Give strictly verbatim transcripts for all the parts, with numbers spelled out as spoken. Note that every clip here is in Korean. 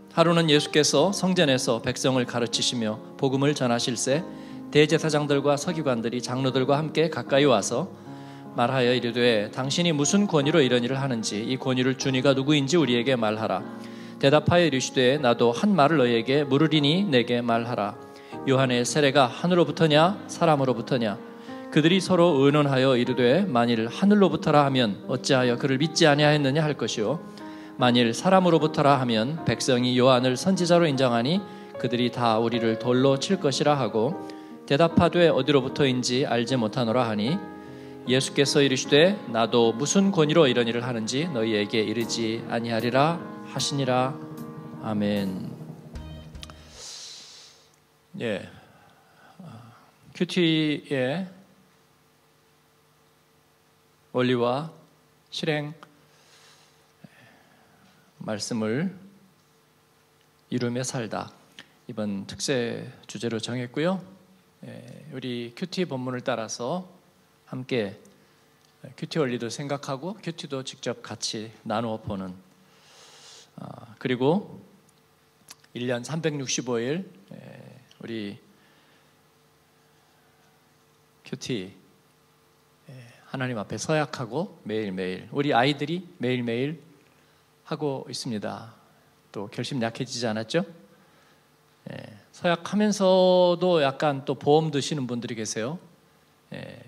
하루는 예수께서 성전에서 백성을 가르치시며 복음을 전하실새 대제사장들과 서기관들이 장로들과 함께 가까이 와서 말하여 이르되 당신이 무슨 권위로 이런 일을 하는지 이 권위를 준 이가 누구인지 우리에게 말하라. 대답하여 이르시되 나도 한 말을 너희에게 물으리니 내게 말하라. 요한의 세례가 하늘로부터냐 사람으로부터냐? 그들이 서로 의논하여 이르되 만일 하늘로부터라 하면 어찌하여 그를 믿지 아니하였느냐 할 것이요 만일 사람으로부터라 하면 백성이 요한을 선지자로 인정하니 그들이 다 우리를 돌로 칠 것이라 하고 대답하되 어디로부터인지 알지 못하노라 하니 예수께서 이르시되 나도 무슨 권위로 이런 일을 하는지 너희에게 이르지 아니하리라 하시니라. 아멘. 예, 큐티의 원리와 실행 말씀을 이루며 살다, 이번 특세 주제로 정했고요. 우리 큐티 본문을 따라서 함께 큐티 원리도 생각하고 큐티도 직접 같이 나누어 보는, 그리고 일 년 삼백육십오 일 우리 큐티 하나님 앞에 서약하고 매일매일 우리 아이들이 매일매일 하고 있습니다. 또 결심 약해지지 않았죠? 예, 서약하면서도 약간 또 보험 드시는 분들이 계세요. 예,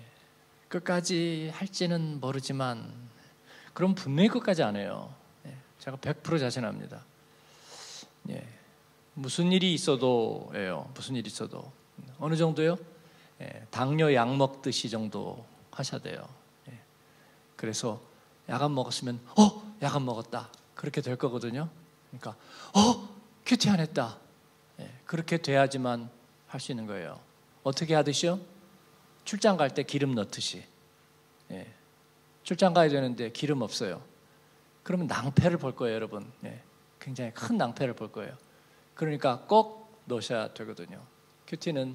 끝까지 할지는 모르지만 그럼 분명히 끝까지 안 해요. 예, 제가 백 퍼센트 자신합니다. 예, 무슨 일이 있어도예요. 무슨 일이 있어도 어느 정도요? 예, 당뇨 약 먹듯이 정도 하셔야 돼요. 예, 그래서 약안 먹었으면 어? 약안 먹었다. 그렇게 될 거거든요. 그러니까 어? 큐티 안 했다. 예, 그렇게 돼야지만 할 수 있는 거예요. 어떻게 하듯이요? 출장 갈 때 기름 넣듯이. 예, 출장 가야 되는데 기름 없어요. 그러면 낭패를 볼 거예요, 여러분. 예, 굉장히 큰 낭패를 볼 거예요. 그러니까 꼭 넣으셔야 되거든요. 큐티는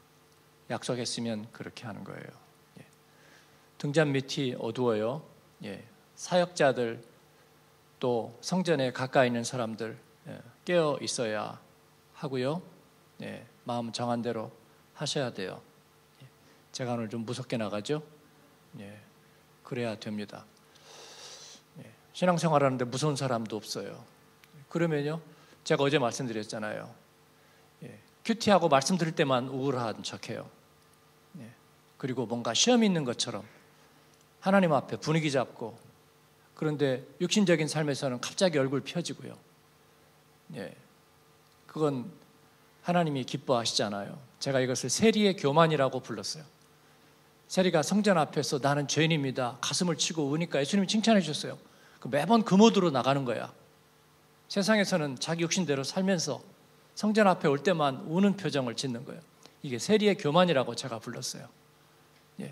약속했으면 그렇게 하는 거예요. 예, 등잔 밑이 어두워요. 예, 사역자들 또 성전에 가까이 있는 사람들 깨어 있어야 하고요. 예, 마음 정한 대로 하셔야 돼요. 제가 오늘 좀 무섭게 나가죠? 예, 그래야 됩니다. 예, 신앙생활하는데 무서운 사람도 없어요. 그러면요, 제가 어제 말씀드렸잖아요. 예, 큐티하고 말씀 들을 때만 우울한 척해요. 예, 그리고 뭔가 시험 있는 것처럼 하나님 앞에 분위기 잡고, 그런데 육신적인 삶에서는 갑자기 얼굴 펴지고요. 예, 그건 하나님이 기뻐하시잖아요. 제가 이것을 세리의 교만이라고 불렀어요. 세리가 성전 앞에서 나는 죄인입니다 가슴을 치고 우니까 예수님이 칭찬해 주셨어요. 매번 그 모드로 나가는 거야. 세상에서는 자기 욕심대로 살면서 성전 앞에 올 때만 우는 표정을 짓는 거예요. 이게 세리의 교만이라고 제가 불렀어요. 예.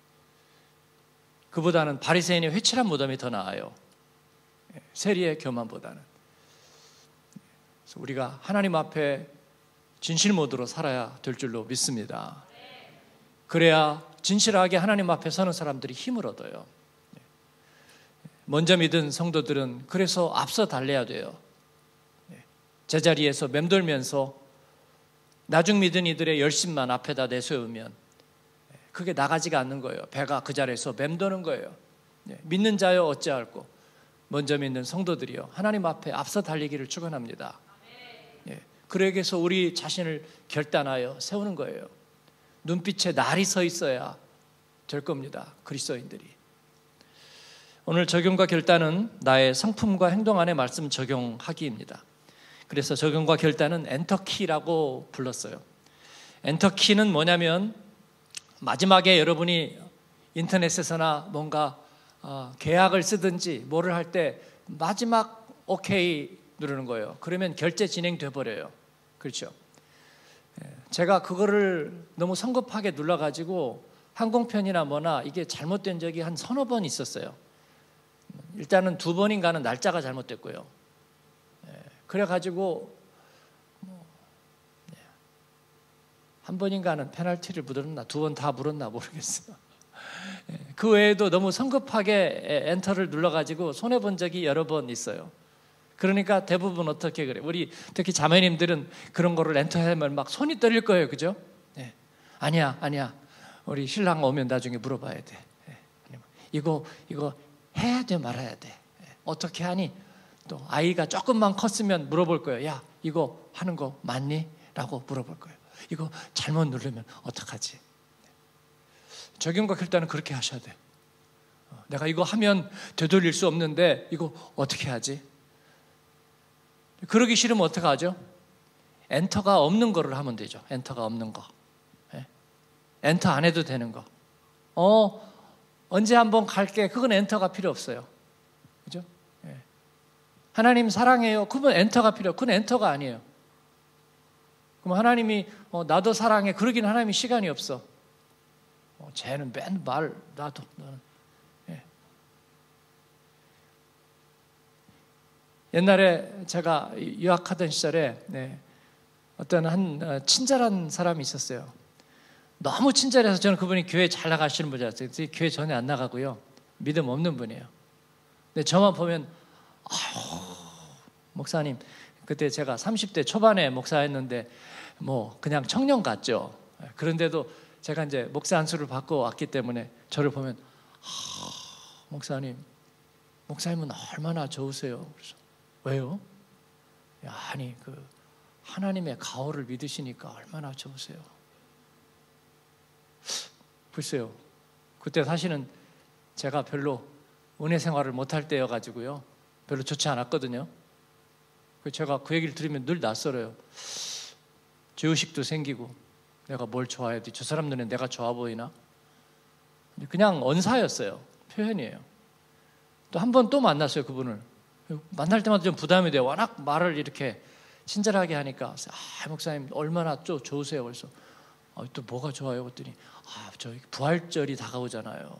그보다는 바리새인의 회칠한 무덤이 더 나아요. 세리의 교만보다는. 그래서 우리가 하나님 앞에 진실 모드로 살아야 될 줄로 믿습니다. 그래야 진실하게 하나님 앞에 서는 사람들이 힘을 얻어요. 먼저 믿은 성도들은 그래서 앞서 달려야 돼요. 제자리에서 맴돌면서 나중 믿은 이들의 열심만 앞에다 내세우면 그게 나가지가 않는 거예요. 배가 그 자리에서 맴도는 거예요. 믿는 자여 어찌할꼬. 먼저 믿는 성도들이요, 하나님 앞에 앞서 달리기를 축원합니다. 그러기 위해서 우리 자신을 결단하여 세우는 거예요. 눈빛에 날이 서 있어야 될 겁니다. 그리스도인들이. 오늘 적용과 결단은 나의 성품과 행동 안에 말씀 적용하기입니다. 그래서 적용과 결단은 엔터키라고 불렀어요. 엔터키는 뭐냐면 마지막에 여러분이 인터넷에서나 뭔가 어, 계약을 쓰든지 뭐를 할 때 마지막 오케이 누르는 거예요. 그러면 결제 진행돼 버려요. 그렇죠? 제가 그거를 너무 성급하게 눌러가지고 항공편이나 뭐나 이게 잘못된 적이 한 서너 번 있었어요. 일단은 두 번인가는 날짜가 잘못됐고요. 그래가지고 한 번인가는 페널티를 물었나 두 번 다 물었나 모르겠어요. 그 외에도 너무 성급하게 엔터를 눌러가지고 손해본 적이 여러 번 있어요. 그러니까 대부분 어떻게 그래? 우리 특히 자매님들은 그런 거를 엔터하면 막 손이 떨릴 거예요, 그죠? 네. 아니야, 아니야. 우리 신랑 오면 나중에 물어봐야 돼. 네. 이거 이거 해야 돼, 말아야 돼. 네. 어떻게 하니? 또 아이가 조금만 컸으면 물어볼 거예요. 야, 이거 하는 거 맞니? 라고 물어볼 거예요. 이거 잘못 누르면 어떡하지? 적용과 결단은 그렇게 하셔야 돼요. 내가 이거 하면 되돌릴 수 없는데 이거 어떻게 하지? 그러기 싫으면 어떻게 하죠? 엔터가 없는 거를 하면 되죠. 엔터가 없는 거. 예? 엔터 안 해도 되는 거. 어, 언제 한번 갈게. 그건 엔터가 필요 없어요. 그죠? 예. 하나님 사랑해요. 그건 엔터가 필요. 그건 엔터가 아니에요. 그럼 하나님이 어, 나도 사랑해. 그러기는 하나님이 시간이 없어. 어, 쟤는 맨 말 나도 나는. 예. 옛날에 제가 유학하던 시절에 네, 어떤 한 친절한 사람이 있었어요. 너무 친절해서 저는 그분이 교회 잘 나가시는 분이었어요. 교회 전에 안 나가고요. 믿음 없는 분이에요. 근데 저만 보면 아유, 목사님 그때 제가 삼십 대 초반에 목사였는데 뭐 그냥 청년 같죠. 그런데도 제가 이제 목사 안수를 받고 왔기 때문에 저를 보면 아, 목사님, 목사님은 얼마나 좋으세요. 그래서 왜요? 야, 아니 그 하나님의 가호를 믿으시니까 얼마나 좋으세요. 글쎄요. 그때 사실은 제가 별로 은혜 생활을 못할 때여가지고요. 별로 좋지 않았거든요. 제가 그 얘기를 들으면 늘 낯설어요. 죄의식도 생기고 내가 뭘 좋아해야 돼? 저 사람 눈에 내가 좋아 보이나? 그냥 언사였어요. 표현이에요. 또 한 번 또 만났어요. 그분을. 만날 때마다 좀 부담이 돼요. 워낙 말을 이렇게 친절하게 하니까 아, 목사님 얼마나 또 좋으세요. 그래서 아, 또 뭐가 좋아요? 그랬더니 아, 저 부활절이 다가오잖아요.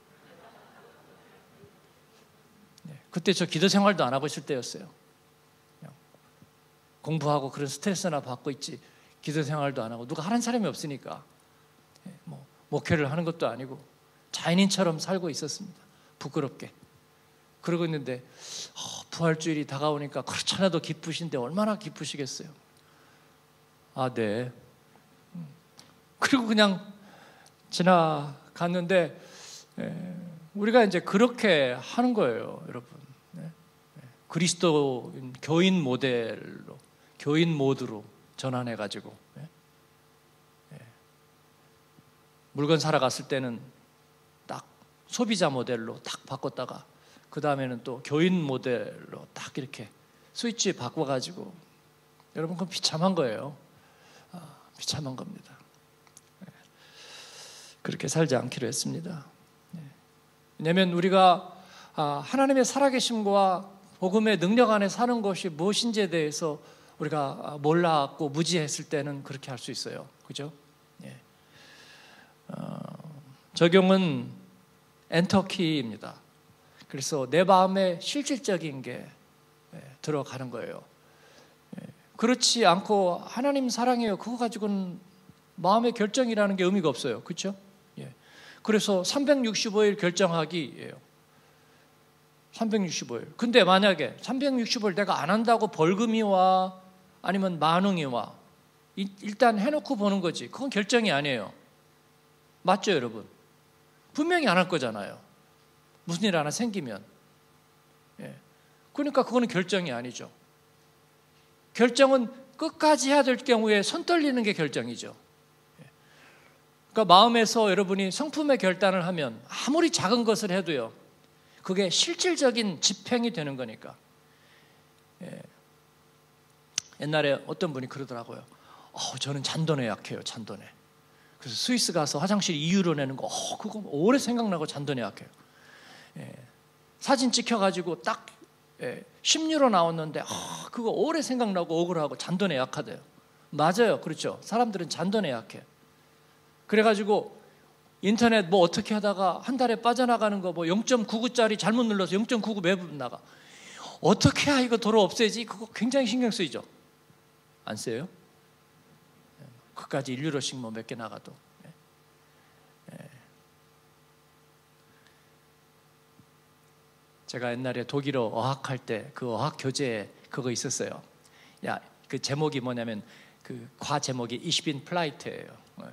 네, 그때 저 기도 생활도 안 하고 있을 때였어요. 그냥 공부하고 그런 스트레스나 받고 있지 기도 생활도 안 하고 누가 하는 사람이 없으니까 네, 뭐 목회를 하는 것도 아니고 자연인처럼 살고 있었습니다. 부끄럽게. 그러고 있는데 어, 부활주일이 다가오니까 그렇지 않아도 기쁘신데 얼마나 기쁘시겠어요. 아, 네. 그리고 그냥 지나갔는데 에, 우리가 이제 그렇게 하는 거예요, 여러분. 네. 그리스도 교인 모델로, 교인 모드로 전환해가지고 네. 네. 물건 사러 갔을 때는 딱 소비자 모델로 딱 바꿨다가 그 다음에는 또 교인 모델로 딱 이렇게 스위치 바꿔가지고 여러분 그건 비참한 거예요. 아, 비참한 겁니다. 그렇게 살지 않기로 했습니다. 왜냐하면 우리가 하나님의 살아계심과 복음의 능력 안에 사는 것이 무엇인지에 대해서 우리가 몰랐고 무지했을 때는 그렇게 할 수 있어요. 그죠? 예. 어, 적용은 엔터키입니다. 그래서 내 마음에 실질적인 게 들어가는 거예요. 그렇지 않고 하나님 사랑해요. 그거 가지고는 마음의 결정이라는 게 의미가 없어요. 그렇죠? 그래서 삼백육십오 일 결정하기예요. 삼백육십오 일. 근데 만약에 삼백육십오 일 내가 안 한다고 벌금이 와 아니면 만응이 와. 일단 해놓고 보는 거지. 그건 결정이 아니에요. 맞죠, 여러분? 분명히 안 할 거잖아요. 무슨 일 하나 생기면. 예. 그러니까 그거는 결정이 아니죠. 결정은 끝까지 해야 될 경우에 손 떨리는 게 결정이죠. 예. 그러니까 마음에서 여러분이 성품의 결단을 하면 아무리 작은 것을 해도요. 그게 실질적인 집행이 되는 거니까. 예. 옛날에 어떤 분이 그러더라고요. 어, 저는 잔돈에 약해요. 잔돈에. 그래서 스위스 가서 화장실 이 유로 내는 거 어, 그거 오래 생각나고 잔돈에 약해요. 예, 사진 찍혀가지고 딱 예, 십 유로 나왔는데 아, 그거 오래 생각나고 억울하고 잔돈에 약하대요. 맞아요. 그렇죠. 사람들은 잔돈에 약해. 그래가지고 인터넷 뭐 어떻게 하다가 한 달에 빠져나가는 거 뭐 영 점 구구짜리 잘못 눌러서 영 점 구구 매번 나가. 어떻게 해야 이거 도로 없애지? 그거 굉장히 신경 쓰이죠. 안 쓰여요? 그까지 일 유로씩 뭐 몇 개 나가도. 제가 옛날에 독일어 어학할 때 그 어학 교재에 그거 있었어요. 야, 그 제목이 뭐냐면 그 과 제목이 Ich bin pleite예요.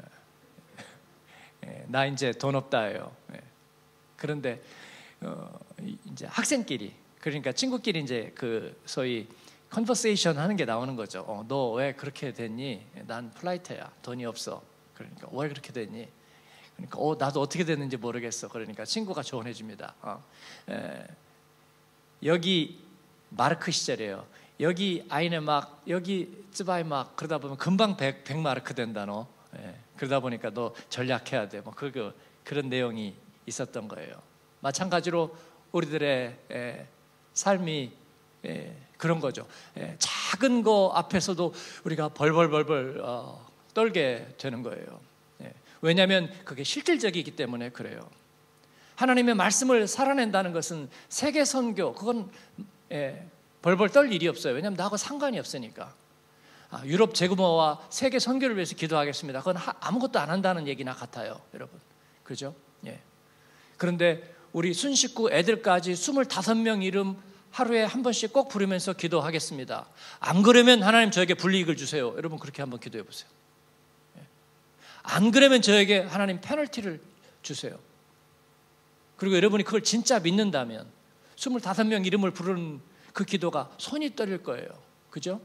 나 이제 돈 없다예요. 그런데 어, 이제 학생끼리, 그러니까 친구끼리 이제 그 소위 컨버세이션 하는 게 나오는 거죠. 어, 너 왜 그렇게 됐니? 난 플라이트야. 돈이 없어. 그러니까 왜 그렇게 됐니? 그러니까 어, 나도 어떻게 됐는지 모르겠어. 그러니까 친구가 조언해 줍니다. 어, 에, 여기 마르크 시절이에요. 여기 아이네 막, 여기 쯔바이 막, 그러다 보면 금방 백, 백 마르크 된다 너. 예, 그러다 보니까 너 전략해야 돼. 뭐 그, 그런 내용이 있었던 거예요. 마찬가지로 우리들의 에, 삶이 에, 그런 거죠. 에, 작은 거 앞에서도 우리가 벌벌벌벌 어, 떨게 되는 거예요. 예, 왜냐하면 그게 실질적이기 때문에 그래요. 하나님의 말씀을 살아낸다는 것은 세계 선교, 그건 예, 벌벌 떨 일이 없어요. 왜냐하면 나하고 상관이 없으니까. 아, 유럽 재구모와 세계 선교를 위해서 기도하겠습니다. 그건 하, 아무것도 안 한다는 얘기나 같아요, 여러분. 그죠? 예. 그런데 우리 순식구 애들까지 스물다섯 명 이름 하루에 한 번씩 꼭 부르면서 기도하겠습니다. 안 그러면 하나님 저에게 불이익을 주세요. 여러분 그렇게 한번 기도해 보세요. 예. 안 그러면 저에게 하나님 페널티를 주세요. 그리고 여러분이 그걸 진짜 믿는다면 스물다섯 명 이름을 부르는 그 기도가 손이 떨릴 거예요. 그죠?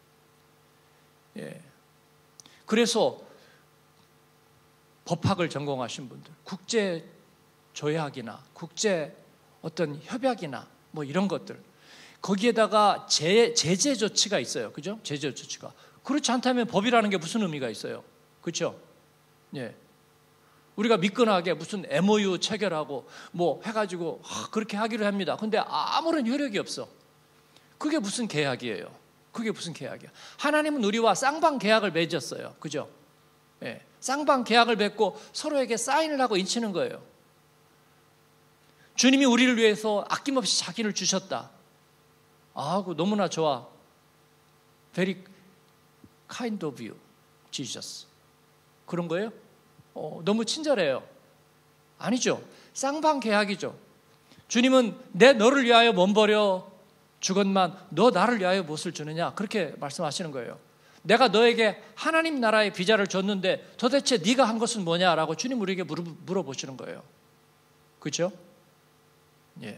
예. 그래서 법학을 전공하신 분들, 국제 조약이나 국제 어떤 협약이나 뭐 이런 것들, 거기에다가 제, 제재 조치가 있어요. 그죠? 제재 조치가. 그렇지 않다면 법이라는 게 무슨 의미가 있어요? 그렇죠? 예. 우리가 미끈하게 무슨 엠오유 체결하고 뭐 해가지고 아, 그렇게 하기로 합니다. 근데 아무런 효력이 없어. 그게 무슨 계약이에요? 그게 무슨 계약이야? 하나님은 우리와 쌍방 계약을 맺었어요. 그죠? 예. 쌍방 계약을 맺고 서로에게 사인을 하고 인치는 거예요. 주님이 우리를 위해서 아낌없이 자기를 주셨다. 아, 그 너무나 좋아. Very kind of you, Jesus. 그런 거예요? 어, 너무 친절해요. 아니죠. 쌍방 계약이죠. 주님은 내 너를 위하여 몸 버려 죽었만 너 나를 위하여 무엇을 주느냐, 그렇게 말씀하시는 거예요. 내가 너에게 하나님 나라의 비자를 줬는데 도대체 네가 한 것은 뭐냐라고 주님 우리에게 물어보시는 거예요. 그렇죠? 예.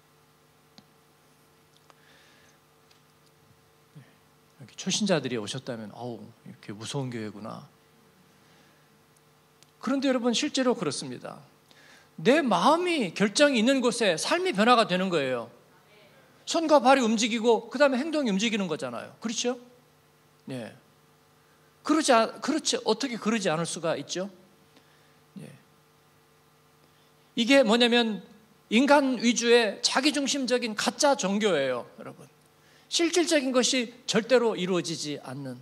여기 초신자들이 오셨다면 어우, 이렇게 무서운 교회구나. 그런데 여러분 실제로 그렇습니다. 내 마음이 결정이 있는 곳에 삶이 변화가 되는 거예요. 손과 발이 움직이고 그 다음에 행동이 움직이는 거잖아요. 그렇죠? 예. 그러지, 그렇지, 어떻게 그러지 않을 수가 있죠? 예. 이게 뭐냐면 인간 위주의 자기중심적인 가짜 종교예요, 여러분. 실질적인 것이 절대로 이루어지지 않는.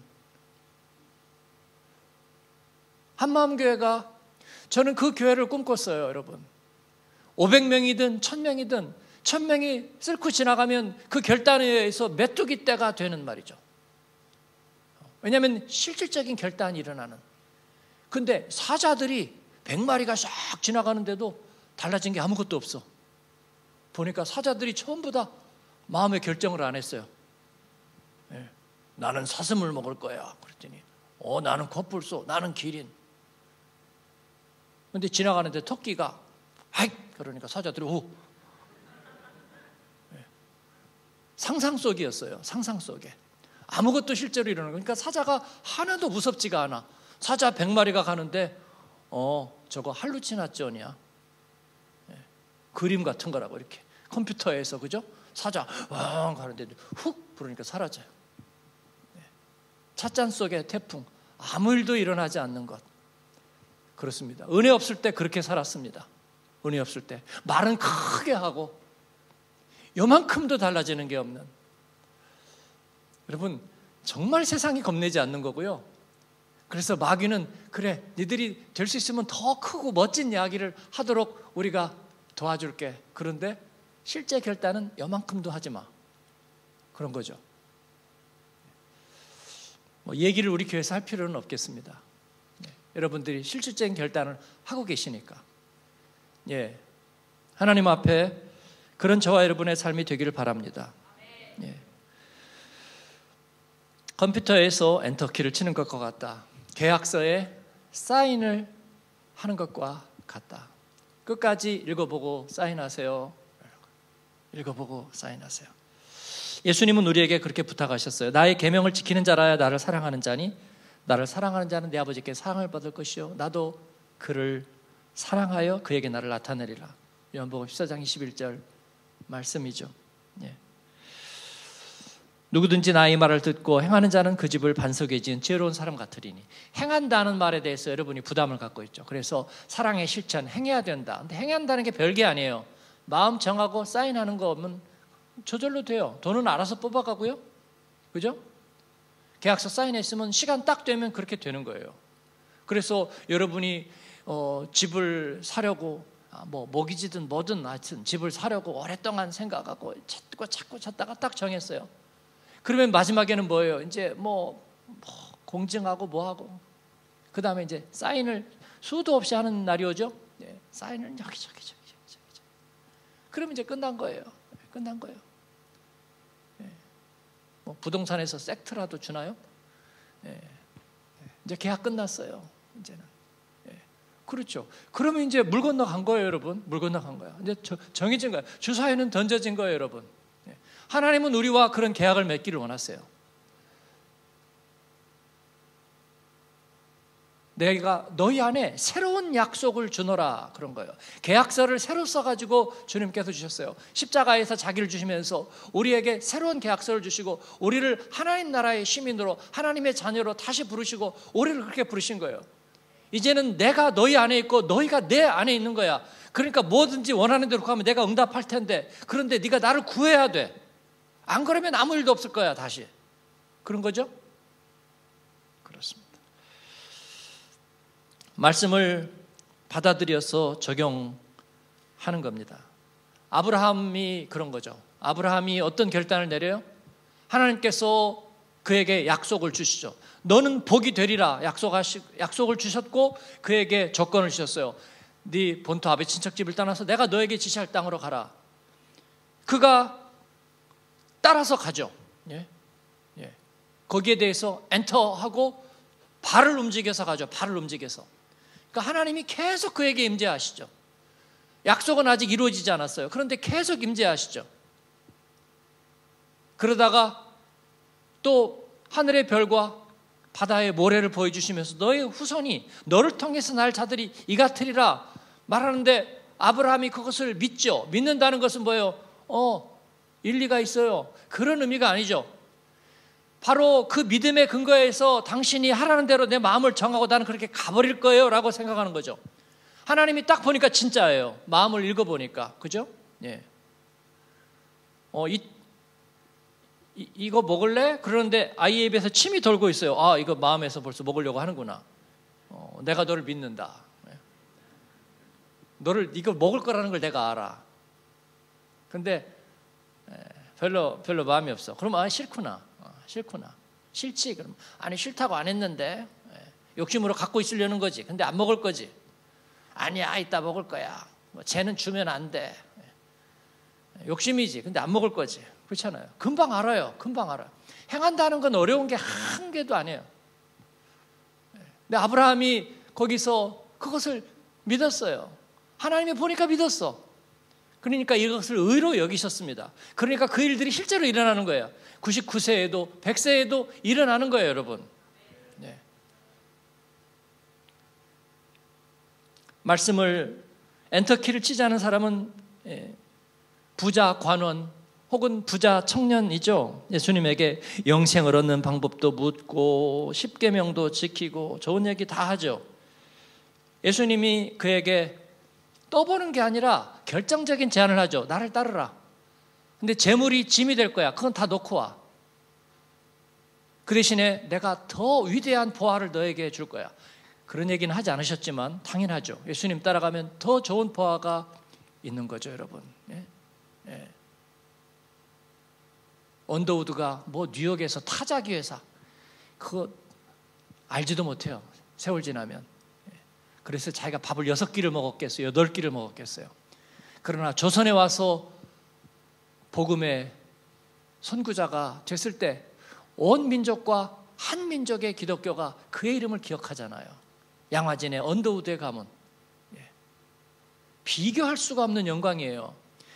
한마음교회가, 저는 그 교회를 꿈꿨어요, 여러분. 오백 명이든 천 명이든 천 명이 쓸고 지나가면 그 결단에 의해서 메뚜기 떼가 되는 말이죠. 왜냐하면 실질적인 결단이 일어나는. 근데 사자들이 백 마리가 싹 지나가는데도 달라진 게 아무것도 없어. 보니까 사자들이 전부 다 마음의 결정을 안 했어요. 네. 나는 사슴을 먹을 거야. 그랬더니 어, 나는 콧불소, 나는 기린. 근데 지나가는데 토끼가 아이 그러니까 사자들이 오. 네. 상상 속이었어요. 상상 속에. 아무것도 실제로 일어나는 거니까 사자가 하나도 무섭지가 않아. 사자 백 마리가 가는데 어 저거 할루치나цион이야. 네. 그림 같은 거라고 이렇게 컴퓨터에서 그죠? 사자 왕 가는데 훅 부르니까 사라져요. 네. 찻잔 속의 태풍, 아무 일도 일어나지 않는 것. 그렇습니다. 은혜 없을 때 그렇게 살았습니다. 은혜 없을 때 말은 크게 하고 요만큼도 달라지는 게 없는. 여러분 정말 세상이 겁내지 않는 거고요. 그래서 마귀는 그래 니들이 될 수 있으면 더 크고 멋진 이야기를 하도록 우리가 도와줄게. 그런데 실제 결단은 요만큼도 하지 마. 그런 거죠. 뭐 얘기를 우리 교회에서 할 필요는 없겠습니다. 네. 여러분들이 실질적인 결단을 하고 계시니까. 예, 하나님 앞에 그런 저와 여러분의 삶이 되기를 바랍니다. 예. 컴퓨터에서 엔터키를 치는 것과 같다. 계약서에 사인을 하는 것과 같다. 끝까지 읽어보고 사인하세요. 읽어보고 사인하세요. 예수님은 우리에게 그렇게 부탁하셨어요. 나의 계명을 지키는 자라야 나를 사랑하는 자니 나를 사랑하는 자는 내 아버지께 사랑을 받을 것이요 나도 그를 사랑하여 그에게 나를 나타내리라. 요한복음 십사 장 이십일 절 말씀이죠. 예. 누구든지 나의 말을 듣고 행하는 자는 그 집을 반석에 지은 지혜로운 사람 같으리니. 행한다는 말에 대해서 여러분이 부담을 갖고 있죠. 그래서 사랑의 실천, 행해야 된다. 근데 행한다는 게 별게 아니에요. 마음 정하고 사인하는 거면 저절로 돼요. 돈은 알아서 뽑아가고요. 그죠? 계약서 사인했으면 시간 딱 되면 그렇게 되는 거예요. 그래서 여러분이 어, 집을 사려고 뭐 모기지든 뭐든 하여튼 집을 사려고 오랫동안 생각하고 찾고 찾고 찾다가 딱 정했어요. 그러면 마지막에는 뭐예요? 이제 뭐, 뭐 공증하고 뭐하고 그 다음에 이제 사인을 수도 없이 하는 날이 오죠. 네, 사인을 여기저기 저기 저기 저기. 그러면 이제 끝난 거예요. 끝난 거예요. 네. 뭐 부동산에서 섹트라도 주나요? 네. 이제 계약 끝났어요. 이제는. 네. 그렇죠. 그러면 이제 물 건너간 거예요, 여러분. 물 건너간 거야. 이제 저, 정해진 거예요. 주사위는 던져진 거예요, 여러분. 네. 하나님은 우리와 그런 계약을 맺기를 원하세요. 내가 너희 안에 새로운 약속을 주노라 그런 거예요. 계약서를 새로 써가지고 주님께서 주셨어요. 십자가에서 자기를 주시면서 우리에게 새로운 계약서를 주시고 우리를 하나님 나라의 시민으로 하나님의 자녀로 다시 부르시고 우리를 그렇게 부르신 거예요. 이제는 내가 너희 안에 있고 너희가 내 안에 있는 거야. 그러니까 뭐든지 원하는 대로 하면 내가 응답할 텐데 그런데 네가 나를 구해야 돼. 안 그러면 아무 일도 없을 거야 다시. 그런 거죠? 그렇습니다. 말씀을 받아들여서 적용하는 겁니다. 아브라함이 그런 거죠. 아브라함이 어떤 결단을 내려요? 하나님께서 그에게 약속을 주시죠. 너는 복이 되리라 약속하시, 약속을 주셨고 그에게 조건을 주셨어요. 네 본토 아베 친척집을 떠나서 내가 너에게 지시할 땅으로 가라. 그가 따라서 가죠. 예? 예. 거기에 대해서 엔터하고 발을 움직여서 가죠. 발을 움직여서. 그러니까 하나님이 계속 그에게 임재하시죠. 약속은 아직 이루어지지 않았어요. 그런데 계속 임재하시죠. 그러다가 또 하늘의 별과 바다의 모래를 보여주시면서 너의 후손이 너를 통해서 날 자들이 이 같으리라 말하는데 아브라함이 그것을 믿죠. 믿는다는 것은 뭐예요? 어, 일리가 있어요. 그런 의미가 아니죠. 바로 그 믿음의 근거에서 당신이 하라는 대로 내 마음을 정하고 나는 그렇게 가버릴 거예요 라고 생각하는 거죠. 하나님이 딱 보니까 진짜예요. 마음을 읽어보니까. 그죠? 예. 어, 이, 이, 이거 먹을래? 그러는데 아이의 입에서 침이 돌고 있어요. 아, 이거 마음에서 벌써 먹으려고 하는구나. 어, 내가 너를 믿는다. 예. 너를, 이거 먹을 거라는 걸 내가 알아. 근데 예, 별로, 별로 마음이 없어. 그러면 아, 싫구나. 싫구나. 싫지? 그럼 아니 싫다고 안 했는데 욕심으로 갖고 있으려는 거지. 근데 안 먹을 거지. 아니야 이따 먹을 거야. 뭐 쟤는 주면 안 돼. 욕심이지. 근데 안 먹을 거지. 그렇잖아요. 금방 알아요. 금방 알아요. 행한다는 건 어려운 게 한 개도 아니에요. 근데 아브라함이 거기서 그것을 믿었어요. 하나님이 보니까 믿었어. 그러니까 이것을 의로 여기셨습니다. 그러니까 그 일들이 실제로 일어나는 거예요. 구십구 세에도 백 세에도 일어나는 거예요, 여러분. 네. 말씀을 엔터키를 치지 않은 사람은 부자 관원 혹은 부자 청년이죠. 예수님에게 영생을 얻는 방법도 묻고 십계명도 지키고 좋은 얘기 다 하죠. 예수님이 그에게 떠보는 게 아니라 결정적인 제안을 하죠. 나를 따르라. 근데 재물이 짐이 될 거야. 그건 다 놓고 와. 그 대신에 내가 더 위대한 보화를 너에게 줄 거야. 그런 얘기는 하지 않으셨지만 당연하죠. 예수님 따라가면 더 좋은 보화가 있는 거죠, 여러분. 예? 예. 언더우드가 뭐 뉴욕에서 타자기 회사 그거 알지도 못해요. 세월 지나면. 그래서 자기가 밥을 여섯 끼를 먹었겠어요. 여덟 끼를 먹었겠어요. 그러나 조선에 와서 복음의 선구자가 됐을 때 온 민족과 한 민족의 기독교가 그의 이름을 기억하잖아요. 양화진의 언더우드의 가문. 예. 비교할 수가 없는 영광이에요.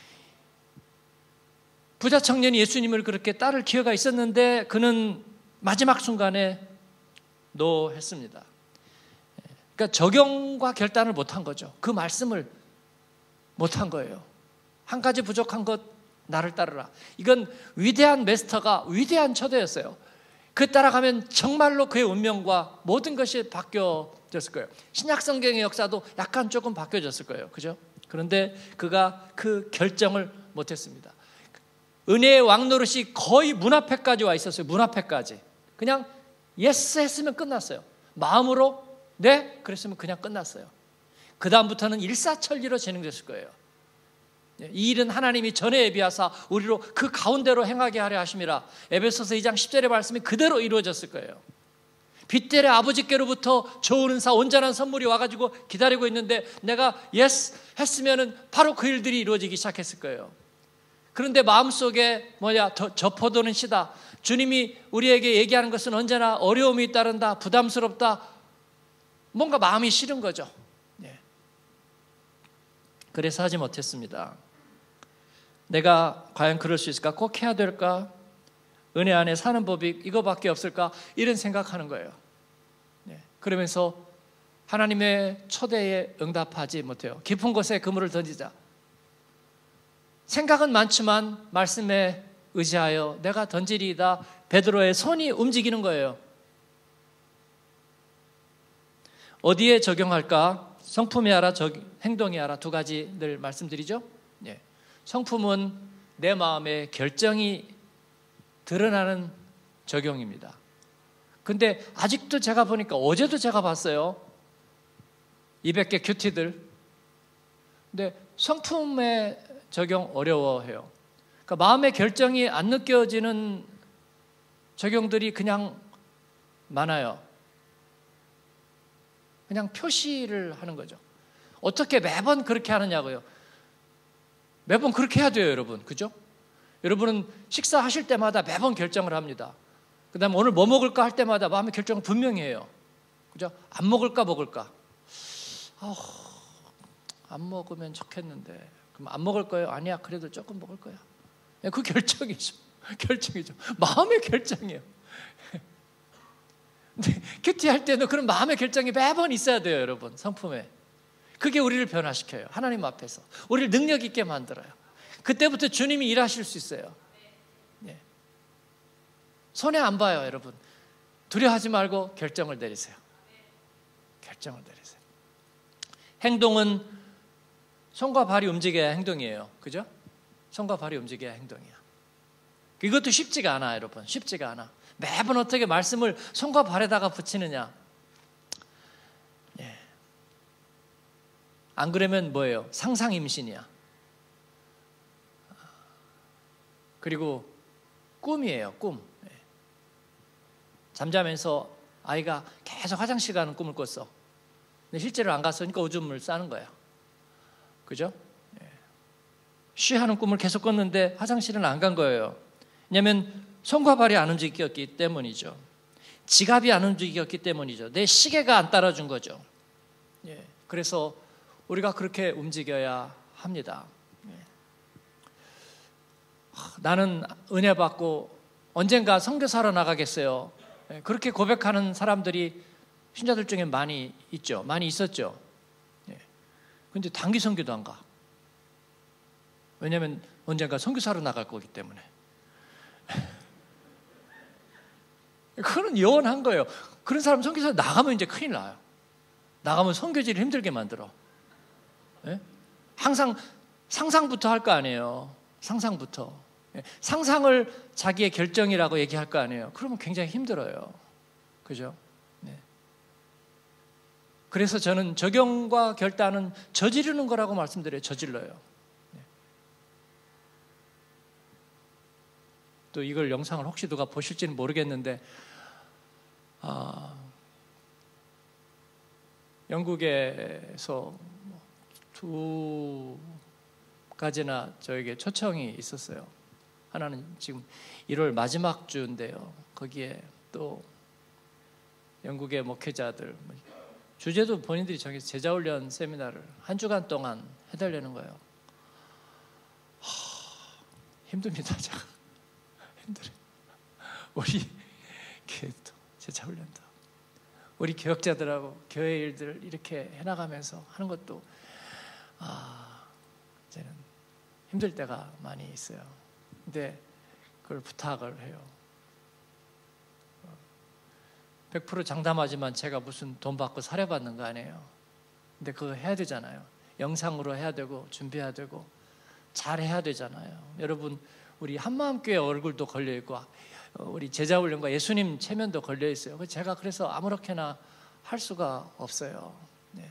부자 청년이 예수님을 그렇게 따를 기회가 있었는데 그는 마지막 순간에 노했습니다. 그러니까 적용과 결단을 못한 거죠. 그 말씀을 못한 거예요. 한 가지 부족한 것 나를 따르라. 이건 위대한 마스터가 위대한 초대였어요. 그 따라가면 정말로 그의 운명과 모든 것이 바뀌어졌을 거예요. 신약 성경의 역사도 약간 조금 바뀌어졌을 거예요. 그죠? 그런데 그가 그 결정을 못했습니다. 은혜의 왕노릇이 거의 문 앞에까지 와 있었어요. 문 앞에까지. 그냥 예스 했으면 끝났어요. 마음으로 네? 그랬으면 그냥 끝났어요. 그 다음부터는 일사천리로 진행됐을 거예요. 이 일은 하나님이 전에 예비하사 우리로 그 가운데로 행하게 하려 하심이라. 에베소서 이 장 십 절의 말씀이 그대로 이루어졌을 거예요. 빗대의 아버지께로부터 좋은 은사 온전한 선물이 와가지고 기다리고 있는데 내가 예스 했으면 바로 그 일들이 이루어지기 시작했을 거예요. 그런데 마음속에 뭐냐, 저 포도는 시다. 주님이 우리에게 얘기하는 것은 언제나 어려움이 따른다, 부담스럽다, 뭔가 마음이 싫은 거죠. 네. 그래서 하지 못했습니다. 내가 과연 그럴 수 있을까? 꼭 해야 될까? 은혜 안에 사는 법이 이거밖에 없을까? 이런 생각하는 거예요. 네. 그러면서 하나님의 초대에 응답하지 못해요. 깊은 곳에 그물을 던지자. 생각은 많지만 말씀에 의지하여 내가 던지리이다. 베드로의 손이 움직이는 거예요. 어디에 적용할까? 성품이 알아, 행동이 알아. 두 가지 늘 말씀드리죠. 예. 성품은 내 마음의 결정이 드러나는 적용입니다. 근데 아직도 제가 보니까, 어제도 제가 봤어요. 이백 개 큐티들. 근데 성품의 적용 어려워해요. 그러니까 마음의 결정이 안 느껴지는 적용들이 그냥 많아요. 그냥 표시를 하는 거죠. 어떻게 매번 그렇게 하느냐고요. 매번 그렇게 해야 돼요, 여러분. 그죠? 여러분은 식사하실 때마다 매번 결정을 합니다. 그 다음에 오늘 뭐 먹을까 할 때마다 마음의 결정을 분명히 해요. 그죠? 안 먹을까 먹을까. 아, 안 먹으면 좋겠는데. 그럼 안 먹을 거예요? 아니야, 그래도 조금 먹을 거야. 그 결정이죠. 결정이죠. 마음의 결정이에요. 근데 큐티 할 때는 그런 마음의 결정이 매번 있어야 돼요, 여러분. 성품에. 그게 우리를 변화시켜요. 하나님 앞에서 우리를 능력 있게 만들어요. 그때부터 주님이 일하실 수 있어요. 네. 손해 안 봐요, 여러분. 두려워하지 말고 결정을 내리세요. 결정을 내리세요. 행동은 손과 발이 움직여야 행동이에요. 그죠? 손과 발이 움직여야 행동이야. 이것도 쉽지가 않아, 여러분. 쉽지가 않아. 매번 어떻게 말씀을 손과 발에다가 붙이느냐. 예. 안 그러면 뭐예요? 상상 임신이야. 그리고 꿈이에요, 꿈. 예. 잠자면서 아이가 계속 화장실 가는 꿈을 꿨어. 근데 실제로 안 갔으니까 오줌을 싸는 거야. 그죠? 예. 쉬하는 꿈을 계속 꿨는데 화장실은 안 간 거예요. 왜냐하면 손과 발이 안 움직였기 때문이죠. 지갑이 안 움직였기 때문이죠. 내 시계가 안 따라준 거죠. 예. 그래서 우리가 그렇게 움직여야 합니다. 예. 나는 은혜 받고 언젠가 선교사로 나가겠어요. 예. 그렇게 고백하는 사람들이 신자들 중에 많이 있죠. 많이 있었죠. 그런데 단기 선교도 안 가. 왜냐하면 언젠가 선교사로 나갈 거기 때문에. 그건 영원한 거예요. 그런 사람 선교사 나가면 이제 큰일 나요. 나가면 선교지를 힘들게 만들어. 예? 항상 상상부터 할 거 아니에요. 상상부터. 예? 상상을 자기의 결정이라고 얘기할 거 아니에요. 그러면 굉장히 힘들어요. 그죠? 네. 그래서 저는 적용과 결단은 저지르는 거라고 말씀드려요. 저질러요. 네. 또 이걸 영상을 혹시 누가 보실지는 모르겠는데 아, 영국에서 두 가지나 저에게 초청이 있었어요. 하나는 지금 일월 마지막 주인데요. 거기에 또 영국의 목회자들 주제도 본인들이 정해서 제자훈련 세미나를 한 주간 동안 해달라는 거예요. 하, 힘듭니다. 제가 힘들어요. 우리 교회도 제자훈련도 우리 교역자들하고 교회 일들을 이렇게 해나가면서 하는 것도 아, 이제는 힘들 때가 많이 있어요. 근데 그걸 부탁을 해요. 백 퍼센트 장담하지만 제가 무슨 돈 받고 사려받는 거 아니에요. 근데 그거 해야 되잖아요. 영상으로 해야 되고 준비해야 되고 잘 해야 되잖아요. 여러분 우리 한마음교회 얼굴도 걸려있고 우리 제자훈련과 예수님 체면도 걸려있어요. 제가 그래서 아무렇게나 할 수가 없어요. 네.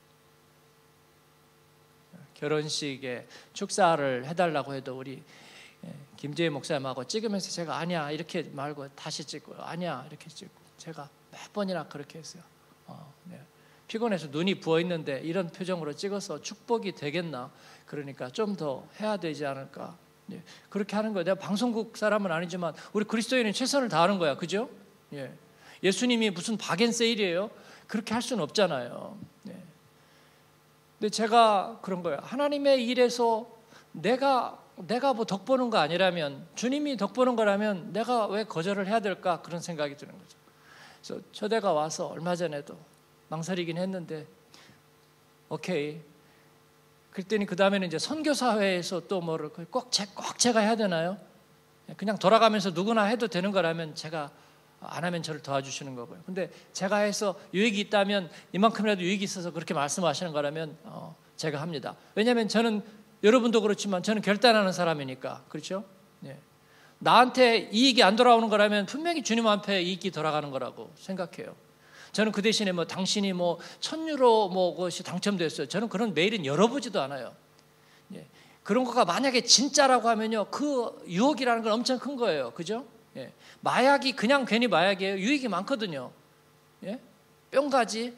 결혼식에 축사를 해달라고 해도 우리 김재희 목사님하고 찍으면서 제가 아니야 이렇게 말고 다시 찍고요. 아니야 이렇게 찍고 제가 몇 번이나 그렇게 했어요. 어, 네. 피곤해서 눈이 부어있는데 이런 표정으로 찍어서 축복이 되겠나. 그러니까 좀 더 해야 되지 않을까. 네. 그렇게 하는 거예요. 내가 방송국 사람은 아니지만 우리 그리스도인은 최선을 다하는 거야. 그죠? 예. 예수님이 무슨 박앤세일이에요? 그렇게 할 수는 없잖아요. 네. 근데 제가 그런 거예요. 하나님의 일에서 내가 내가 뭐 덕보는 거 아니라면 주님이 덕보는 거라면 내가 왜 거절을 해야 될까 그런 생각이 드는 거죠. 그래서 초대가 와서 얼마 전에도 망설이긴 했는데 오케이. 그랬더니 그 다음에는 이제 선교사회에서 또 뭐를 꼭, 제, 꼭 제가 해야 되나요? 그냥 돌아가면서 누구나 해도 되는 거라면 제가 안 하면 저를 도와주시는 거고요. 근데 제가 해서 유익이 있다면 이만큼이라도 유익이 있어서 그렇게 말씀하시는 거라면 어, 제가 합니다. 왜냐하면 저는 여러분도 그렇지만 저는 결단하는 사람이니까. 그렇죠? 네. 나한테 이익이 안 돌아오는 거라면 분명히 주님 앞에 이익이 돌아가는 거라고 생각해요. 저는 그 대신에 뭐 당신이 뭐 천 유로 뭐 것이 당첨됐어요. 저는 그런 메일은 열어보지도 않아요. 예. 그런 거가 만약에 진짜라고 하면요, 그 유혹이라는 건 엄청 큰 거예요. 그죠? 예. 마약이 그냥 괜히 마약이에요. 유익이 많거든요. 예? 뿅가지.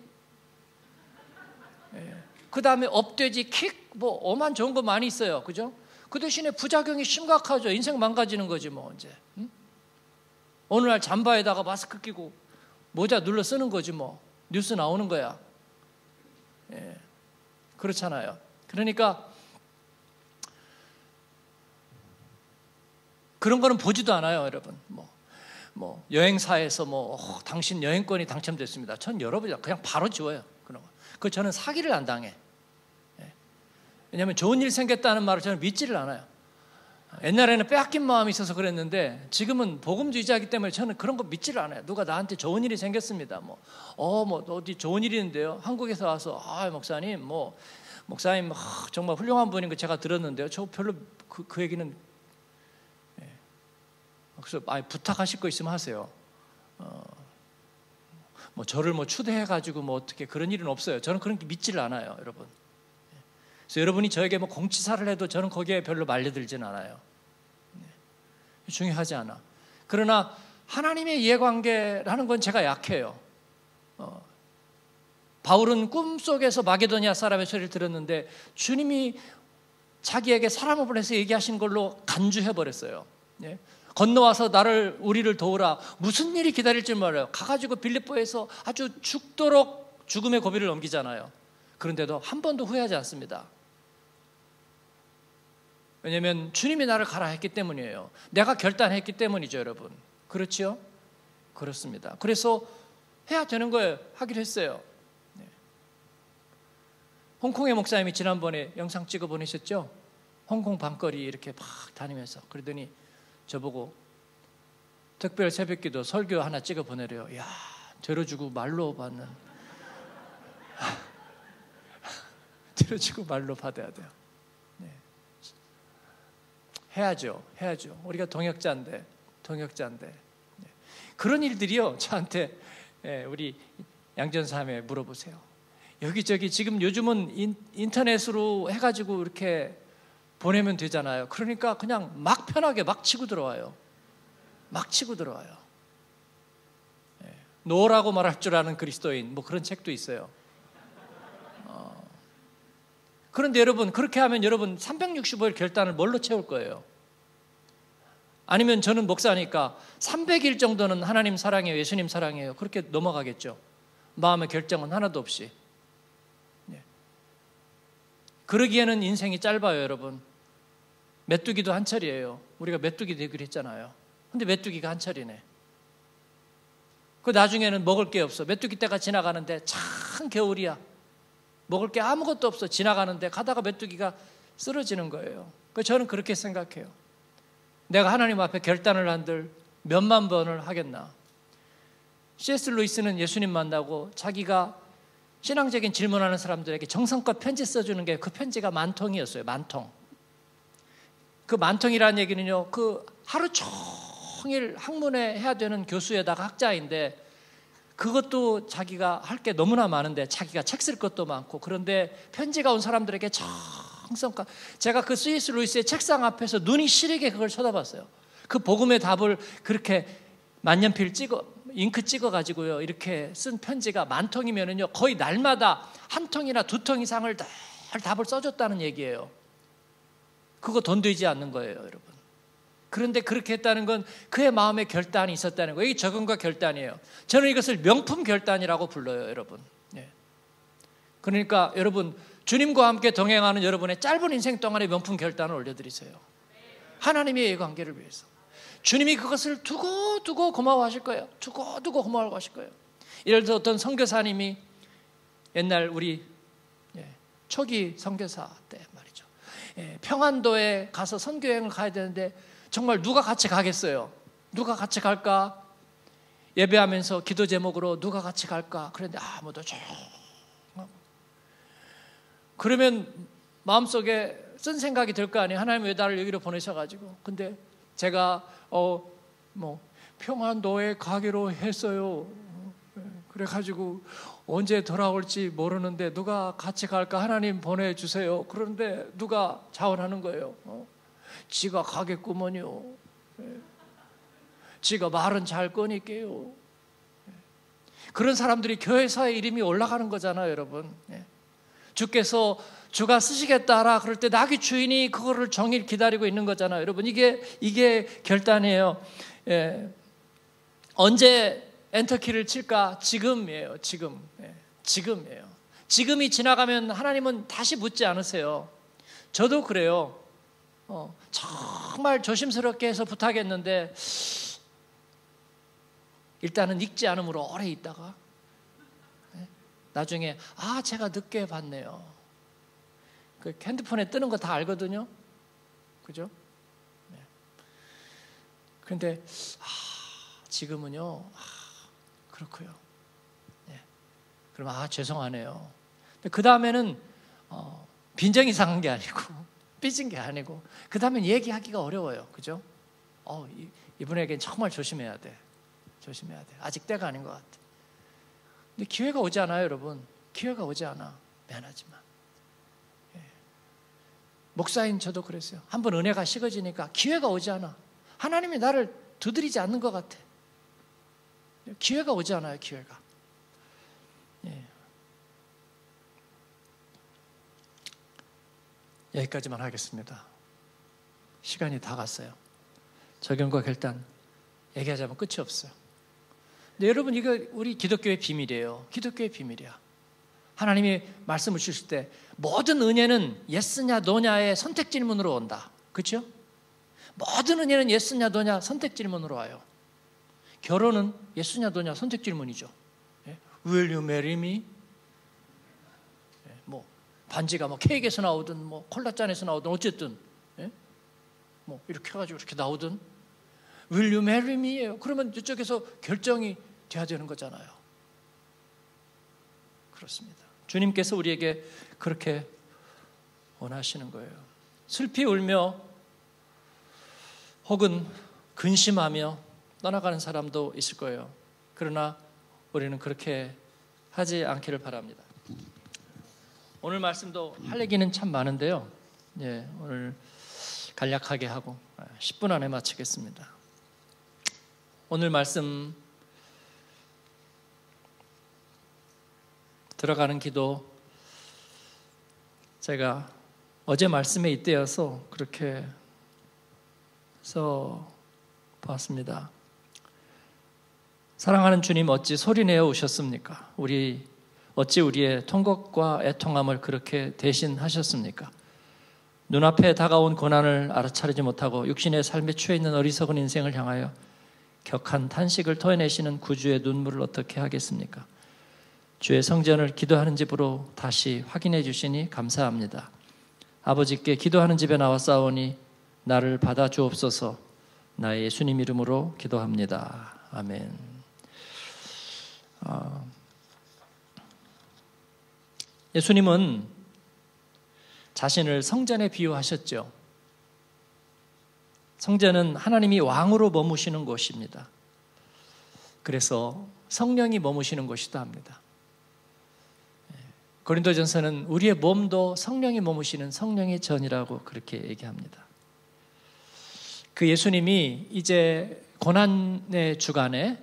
예. 그 다음에 업돼지, 킥, 뭐 어만 좋은 거 많이 있어요. 그죠? 그 대신에 부작용이 심각하죠. 인생 망가지는 거지 뭐 이제. 응? 어느 날 잠바에다가 마스크 끼고 모자 눌러 쓰는 거지 뭐. 뉴스 나오는 거야. 예. 그렇잖아요. 그러니까 그런 거는 보지도 않아요, 여러분. 뭐, 뭐 여행사에서 뭐 어, 당신 여행권이 당첨됐습니다. 전 열어보자. 그냥 바로 지워요. 그런 거. 그 저는 사기를 안 당해. 예. 왜냐하면 좋은 일 생겼다는 말을 저는 믿지를 않아요. 옛날에는 빼앗긴 마음이 있어서 그랬는데 지금은 복음주의자이기 때문에 저는 그런 거 믿지를 않아요. 누가 나한테 좋은 일이 생겼습니다. 뭐, 어, 뭐 어디 좋은 일이 있는데요. 한국에서 와서 아, 목사님, 뭐 목사님 어, 정말 훌륭한 분인 거 제가 들었는데요. 저 별로 그, 그 얘기는 예. 그래서 아, 부탁하실 거 있으면 하세요. 어, 뭐 저를 뭐 추대해가지고 뭐 어떻게 그런 일은 없어요. 저는 그런 게 믿지를 않아요, 여러분. 그래서 여러분이 저에게 뭐 공치사를 해도 저는 거기에 별로 말려들지는 않아요. 중요하지 않아. 그러나 하나님의 이해관계라는 건 제가 약해요. 어, 바울은 꿈속에서 마게도니아 사람의 소리를 들었는데 주님이 자기에게 사람을 보내서 얘기하신 걸로 간주해버렸어요. 예? 건너와서 나를 우리를 도우라. 무슨 일이 기다릴지 몰라요. 가가지고 빌립보에서 아주 죽도록 죽음의 고비를 넘기잖아요. 그런데도 한 번도 후회하지 않습니다. 왜냐하면 주님이 나를 가라 했기 때문이에요. 내가 결단했기 때문이죠, 여러분. 그렇죠? 그렇습니다. 그래서 해야 되는 거예요. 하기로 했어요. 네. 홍콩의 목사님이 지난번에 영상 찍어 보내셨죠? 홍콩 밤거리 이렇게 막 다니면서. 그러더니 저보고 특별 새벽기도 설교 하나 찍어 보내래요. 이야, 들어주고 말로 받는. 들어주고 말로 받아야 돼요. 네. 해야죠. 해야죠. 우리가 동역자인데, 동역자인데. 네. 그런 일들이요. 저한테 예, 우리 양전사함에 물어보세요. 여기저기 지금 요즘은 인, 인터넷으로 해가지고 이렇게 보내면 되잖아요. 그러니까 그냥 막 편하게 막 치고 들어와요. 막 치고 들어와요. 예. 노라고 말할 줄 아는 그리스도인 뭐 그런 책도 있어요. 그런데 여러분 그렇게 하면 여러분 삼백육십오 일 결단을 뭘로 채울 거예요? 아니면 저는 목사니까 삼백 일 정도는 하나님 사랑해요, 예수님 사랑해요, 그렇게 넘어가겠죠. 마음의 결정은 하나도 없이. 예. 그러기에는 인생이 짧아요, 여러분. 메뚜기도 한철이에요. 우리가 메뚜기 되기로 했잖아요. 근데 메뚜기가 한철이네. 그 나중에는 먹을 게 없어. 메뚜기 때가 지나가는데 참 겨울이야. 먹을 게 아무것도 없어. 지나가는데 가다가 메뚜기가 쓰러지는 거예요. 그래서 저는 그렇게 생각해요. 내가 하나님 앞에 결단을 한들 몇만 번을 하겠나. 씨에스 루이스는 예수님 만나고 자기가 신앙적인 질문하는 사람들에게 정성껏 편지 써주는 게 그 편지가 만통이었어요. 만통. 그 만통이라는 얘기는요, 그 하루 종일 학문에 해야 되는 교수에다가 학자인데 그것도 자기가 할 게 너무나 많은데 자기가 책 쓸 것도 많고, 그런데 편지가 온 사람들에게 정성껏, 제가 그 씨에스 루이스의 책상 앞에서 눈이 시리게 그걸 쳐다봤어요. 그 복음의 답을 그렇게 만년필 찍어 잉크 찍어가지고요 이렇게 쓴 편지가 만 통이면은요 거의 날마다 한 통이나 두 통 이상을 늘 답을 써줬다는 얘기예요. 그거 돈 되지 않는 거예요, 여러분. 그런데 그렇게 했다는 건 그의 마음에 결단이 있었다는 거예요. 이게 적응과 결단이에요. 저는 이것을 명품 결단이라고 불러요, 여러분. 예. 그러니까 여러분, 주님과 함께 동행하는 여러분의 짧은 인생 동안의 명품 결단을 올려드리세요. 하나님의 이 관계를 위해서. 주님이 그것을 두고 두고 고마워하실 거예요. 두고 두고 고마워하실 거예요. 예를 들어 어떤 선교사님이 옛날 우리 초기 선교사 때 말이죠, 평안도에 가서 선교여행을 가야 되는데 정말 누가 같이 가겠어요? 누가 같이 갈까? 예배하면서 기도 제목으로 누가 같이 갈까? 그런데 아무도 좀 그러면 마음속에 쓴 생각이 들 거 아니에요. 하나님 왜 나를 여기로 보내셔가지고. 근데 제가 어 뭐 평안도에 가기로 했어요. 그래가지고 언제 돌아올지 모르는데 누가 같이 갈까? 하나님 보내주세요. 그런데 누가 자원하는 거예요. 어? 지가 가겠구먼요. 지가 말은 잘 거니까요. 그런 사람들이 교회사의 이름이 올라가는 거잖아요, 여러분. 주께서 주가 쓰시겠다라 그럴 때 나귀 주인이 그거를 정일 기다리고 있는 거잖아요, 여러분. 이게 이게 결단이에요. 예. 언제 엔터키를 칠까? 지금이에요. 지금. 예. 지금이에요. 지금이 지나가면 하나님은 다시 묻지 않으세요. 저도 그래요. 어, 정말 조심스럽게 해서 부탁했는데 일단은 읽지 않음으로 오래 있다가 예. 나중에 아 제가 늦게 봤네요. 그 핸드폰에 뜨는 거 다 알거든요. 그죠? 네. 그런데 아, 지금은요. 아, 그렇고요. 네. 그럼 아 죄송하네요. 그 다음에는 어, 빈정이 상한 게 아니고 삐진 게 아니고 그 다음엔 얘기하기가 어려워요. 그죠? 어, 이, 이분에겐 정말 조심해야 돼. 조심해야 돼. 아직 때가 아닌 것 같아. 근데 기회가 오지 않아요, 여러분. 기회가 오지 않아. 미안하지만. 목사인 저도 그랬어요. 한번 은혜가 식어지니까 기회가 오지 않아. 하나님이 나를 두드리지 않는 것 같아. 기회가 오지 않아요, 기회가. 예. 여기까지만 하겠습니다. 시간이 다 갔어요. 적용과 결단 얘기하자면 끝이 없어요. 근데 여러분, 이거 우리 기독교의 비밀이에요. 기독교의 비밀이야. 하나님이 말씀을 주실 때 모든 은혜는 예스냐 노냐의 선택 질문으로 온다. 그렇죠? 모든 은혜는 예스냐 노냐 선택 질문으로 와요. 결혼은 예스냐 노냐 선택 질문이죠. Will you marry me? 뭐 반지가 뭐 케이크에서 나오든 뭐 콜라잔에서 나오든 어쨌든 뭐 이렇게 해가지고 이렇게 나오든 Will you marry me예요. 그러면 이쪽에서 결정이 돼야 되는 거잖아요. 그렇습니다. 주님께서 우리에게 그렇게 원하시는 거예요. 슬피 울며 혹은 근심하며 떠나가는 사람도 있을 거예요. 그러나 우리는 그렇게 하지 않기를 바랍니다. 오늘 말씀도 할 얘기는 참 많은데요. 예, 오늘 간략하게 하고 십 분 안에 마치겠습니다. 오늘 말씀 들어가는 기도, 제가 어제 말씀에 잇대어서 그렇게 해서 보았습니다. 사랑하는 주님, 어찌 소리내어 오셨습니까? 우리 어찌 우리의 통곡과 애통함을 그렇게 대신하셨습니까? 눈앞에 다가온 고난을 알아차리지 못하고 육신의 삶에 취해 있는 어리석은 인생을 향하여 격한 탄식을 토해내시는 구주의 눈물을 어떻게 하겠습니까? 주의 성전을 기도하는 집으로 다시 확인해 주시니 감사합니다. 아버지께 기도하는 집에 나와 싸우니 나를 받아 주옵소서. 나의 예수님 이름으로 기도합니다. 아멘. 어, 예수님은 자신을 성전에 비유하셨죠. 성전은 하나님이 왕으로 머무시는 곳입니다. 그래서 성령이 머무시는 곳이기도 합니다. 고린도전서는 우리의 몸도 성령이 머무시는 성령의 전이라고 그렇게 얘기합니다. 그 예수님이 이제 고난의 주간에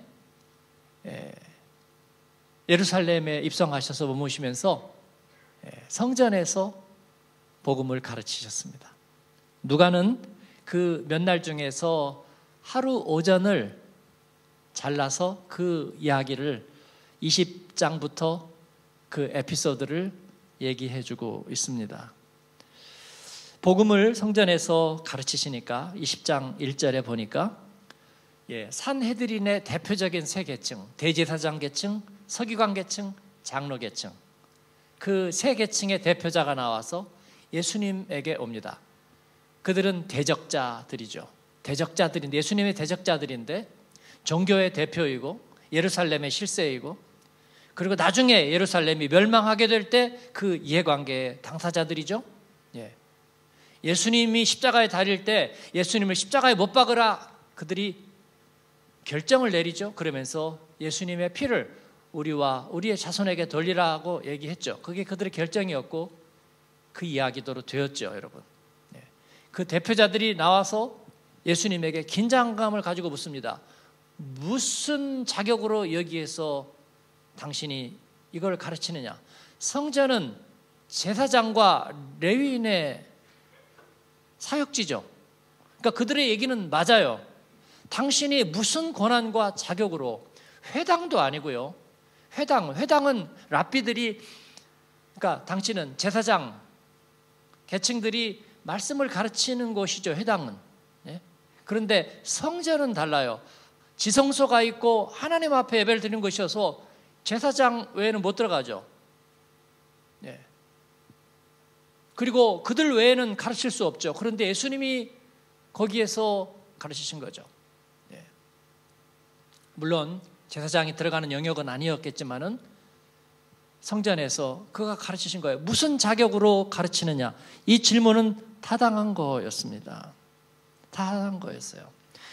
예루살렘에 입성하셔서 머무시면서 성전에서 복음을 가르치셨습니다. 누가는 그 몇 날 중에서 하루 오전을 잘라서 그 이야기를 이십 장부터 그 에피소드를 얘기해주고 있습니다. 복음을 성전에서 가르치시니까 이십 장 일 절에 보니까 예, 산헤드린의 대표적인 세 계층, 대제사장 계층, 서기관 계층, 장로 계층, 그 세 계층의 대표자가 나와서 예수님에게 옵니다. 그들은 대적자들이죠. 대적자들인데, 예수님의 대적자들인데 종교의 대표이고 예루살렘의 실세이고, 그리고 나중에 예루살렘이 멸망하게 될 때 그 이해관계의 당사자들이죠. 예. 예수님이 십자가에 달릴 때 예수님을 십자가에 못 박으라 그들이 결정을 내리죠. 그러면서 예수님의 피를 우리와 우리의 자손에게 돌리라고 얘기했죠. 그게 그들의 결정이었고 그 이야기대로 되었죠, 여러분. 예. 그 대표자들이 나와서 예수님에게 긴장감을 가지고 묻습니다. 무슨 자격으로 여기에서 당신이 이걸 가르치느냐? 성전은 제사장과 레위인의 사역지죠. 그러니까 그들의 얘기는 맞아요. 당신이 무슨 권한과 자격으로, 회당도 아니고요. 회당, 회당은 랍비들이, 그러니까 당신은 제사장 계층들이 말씀을 가르치는 곳이죠, 회당은. 예? 그런데 성전은 달라요. 지성소가 있고 하나님 앞에 예배를 드리는 것이어서 제사장 외에는 못 들어가죠. 예. 그리고 그들 외에는 가르칠 수 없죠. 그런데 예수님이 거기에서 가르치신 거죠. 예. 물론 제사장이 들어가는 영역은 아니었겠지만은 성전에서 그가 가르치신 거예요. 무슨 자격으로 가르치느냐? 이 질문은 타당한 거였습니다. 타당한 거였어요.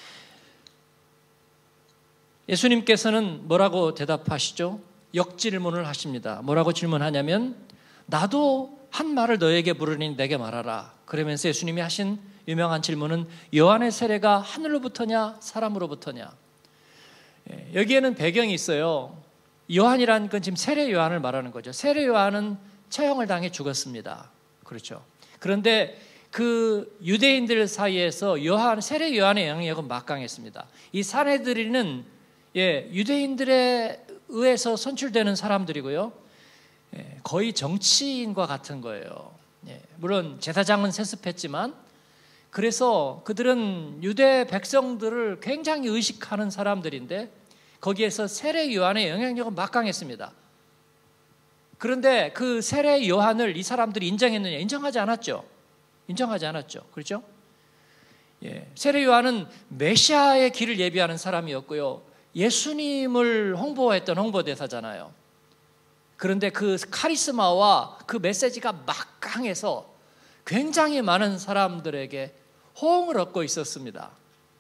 예수님께서는 뭐라고 대답하시죠? 역질문을 하십니다. 뭐라고 질문하냐면, 나도 한 말을 너에게 물으니 내게 말하라. 그러면서 예수님이 하신 유명한 질문은 요한의 세례가 하늘로부터냐 사람으로부터냐. 여기에는 배경이 있어요. 요한이란 건 지금 세례 요한을 말하는 거죠. 세례 요한은 처형을 당해 죽었습니다. 그렇죠. 그런데 그 유대인들 사이에서 요한, 세례 요한의 영향력은 막강했습니다. 이 산헤드린은 예, 유대인들에 의해서 선출되는 사람들이고요. 예, 거의 정치인과 같은 거예요. 예, 물론 제사장은 세습했지만, 그래서 그들은 유대 백성들을 굉장히 의식하는 사람들인데 거기에서 세례 요한의 영향력은 막강했습니다. 그런데 그 세례 요한을 이 사람들이 인정했느냐? 인정하지 않았죠. 인정하지 않았죠. 그렇죠? 예, 세례 요한은 메시아의 길을 예비하는 사람이었고요. 예수님을 홍보했던 홍보대사잖아요. 그런데 그 카리스마와 그 메시지가 막강해서 굉장히 많은 사람들에게 호응을 얻고 있었습니다.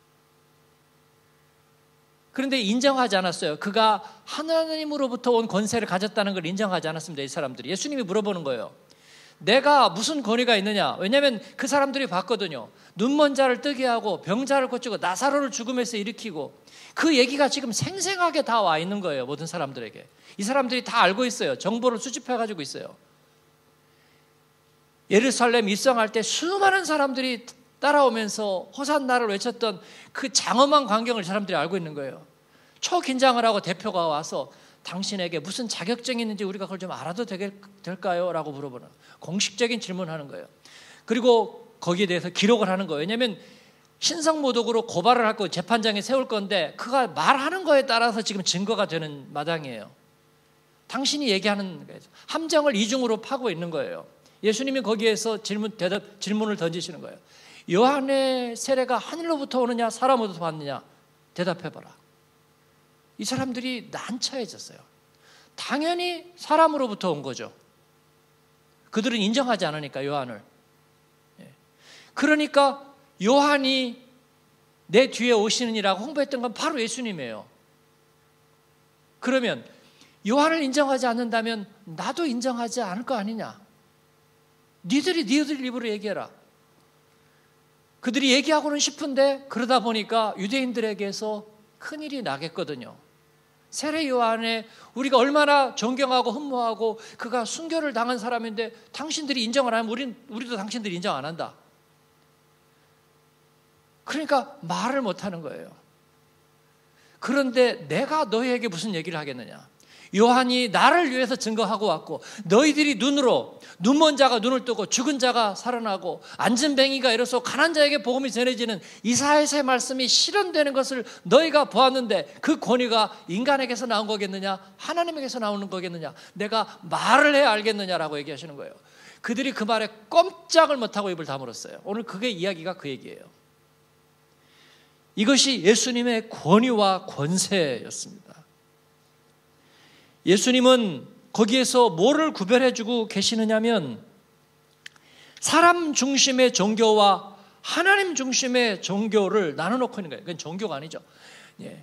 그런데 인정하지 않았어요. 그가 하나님으로부터 온 권세를 가졌다는 걸 인정하지 않았습니다. 이 사람들이. 예수님이 물어보는 거예요. 내가 무슨 권위가 있느냐? 왜냐하면 그 사람들이 봤거든요. 눈먼 자를 뜨게 하고 병자를 고치고 나사로를 죽음에서 일으키고, 그 얘기가 지금 생생하게 다 와 있는 거예요. 모든 사람들에게. 이 사람들이 다 알고 있어요. 정보를 수집해 가지고 있어요. 예루살렘 입성할 때 수많은 사람들이 따라오면서 호산나를 외쳤던 그 장엄한 광경을 사람들이 알고 있는 거예요. 초긴장을 하고 대표가 와서 당신에게 무슨 자격증이 있는지 우리가 그걸 좀 알아도 될까요? 라고 물어보는 공식적인 질문을 하는 거예요. 그리고 거기에 대해서 기록을 하는 거예요. 왜냐하면 신성모독으로 고발을 할 거, 재판장에 세울 건데 그가 말하는 거에 따라서 지금 증거가 되는 마당이에요. 당신이 얘기하는 거예요. 함정을 이중으로 파고 있는 거예요. 예수님이 거기에서 질문, 대답, 질문을 던지시는 거예요. 요한의 세례가 하늘로부터 오느냐 사람으로부터 왔느냐 대답해봐라. 이 사람들이 난처해졌어요. 당연히 사람으로부터 온 거죠. 그들은 인정하지 않으니까 요한을. 그러니까 요한이 내 뒤에 오시느니라고 홍보했던 건 바로 예수님이에요. 그러면 요한을 인정하지 않는다면 나도 인정하지 않을 거 아니냐. 니들이 니들 입으로 얘기해라. 그들이 얘기하고는 싶은데 그러다 보니까 유대인들에게서 큰일이 나겠거든요. 세례 요한에 우리가 얼마나 존경하고 흠모하고 그가 순교를 당한 사람인데 당신들이 인정을 안 하면 우린, 우리도 당신들이 인정 안 한다. 그러니까 말을 못하는 거예요. 그런데 내가 너희에게 무슨 얘기를 하겠느냐. 요한이 나를 위해서 증거하고 왔고 너희들이 눈으로 눈먼 자가 눈을 뜨고 죽은 자가 살아나고 앉은 뱅이가 일어서 가난한 자에게 복음이 전해지는 이사야서의 말씀이 실현되는 것을 너희가 보았는데 그 권위가 인간에게서 나온 거겠느냐 하나님에게서 나오는 거겠느냐 내가 말을 해야 알겠느냐라고 얘기하시는 거예요. 그들이 그 말에 꼼짝을 못하고 입을 다물었어요. 오늘 그게 이야기가 그 얘기예요. 이것이 예수님의 권위와 권세였습니다. 예수님은 거기에서 뭐를 구별해주고 계시느냐면 사람 중심의 종교와 하나님 중심의 종교를 나눠놓고 있는 거예요. 그건 종교가 아니죠. 예.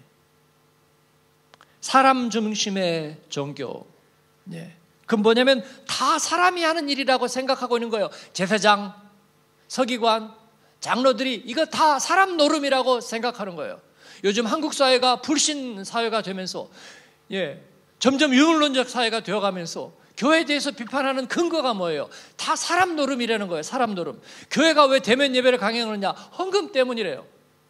사람 중심의 종교. 예. 그건 뭐냐면 다 사람이 하는 일이라고 생각하고 있는 거예요. 제사장, 서기관, 장로들이 이거 다 사람 노름이라고 생각하는 거예요. 요즘 한국 사회가 불신 사회가 되면서 예. 점점 유물론적 사회가 되어가면서 교회에 대해서 비판하는 근거가 뭐예요? 다 사람 노름이라는 거예요. 사람 노름. 교회가 왜 대면 예배를 강행하느냐? 헌금 때문이래요.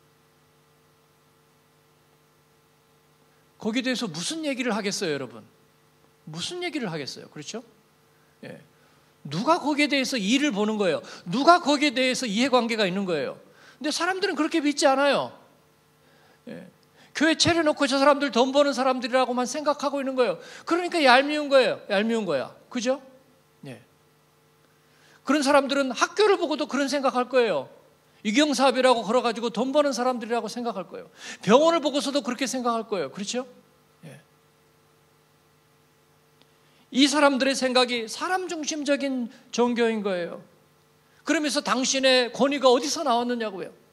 거기에 대해서 무슨 얘기를 하겠어요, 여러분? 무슨 얘기를 하겠어요? 그렇죠? 예. 누가 거기에 대해서 이를 보는 거예요? 누가 거기에 대해서 이해관계가 있는 거예요? 근데 사람들은 그렇게 믿지 않아요. 예. 교회 차려놓고 저 사람들 돈 버는 사람들이라고만 생각하고 있는 거예요. 그러니까 얄미운 거예요. 얄미운 거야. 그죠? 네. 그런 사람들은 학교를 보고도 그런 생각할 거예요. 유경사업이라고 걸어가지고 돈 버는 사람들이라고 생각할 거예요. 병원을 보고서도 그렇게 생각할 거예요. 그렇죠? 네. 이 사람들의 생각이 사람 중심적인 종교인 거예요. 그러면서 당신의 권위가 어디서 나왔느냐고요.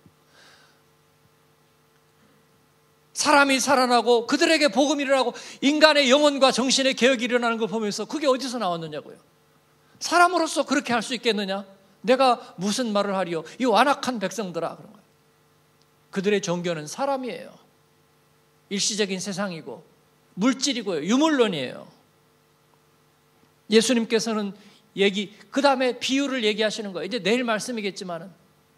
사람이 살아나고 그들에게 복음이 일어나고 인간의 영혼과 정신의 개혁이 일어나는 걸 보면서 그게 어디서 나왔느냐고요. 사람으로서 그렇게 할 수 있겠느냐? 내가 무슨 말을 하리요? 이 완악한 백성들아. 그런 거예요. 그들의 종교는 사람이에요. 일시적인 세상이고 물질이고요. 유물론이에요. 예수님께서는 얘기 그 다음에 비유를 얘기하시는 거예요. 이제 내일 말씀이겠지만은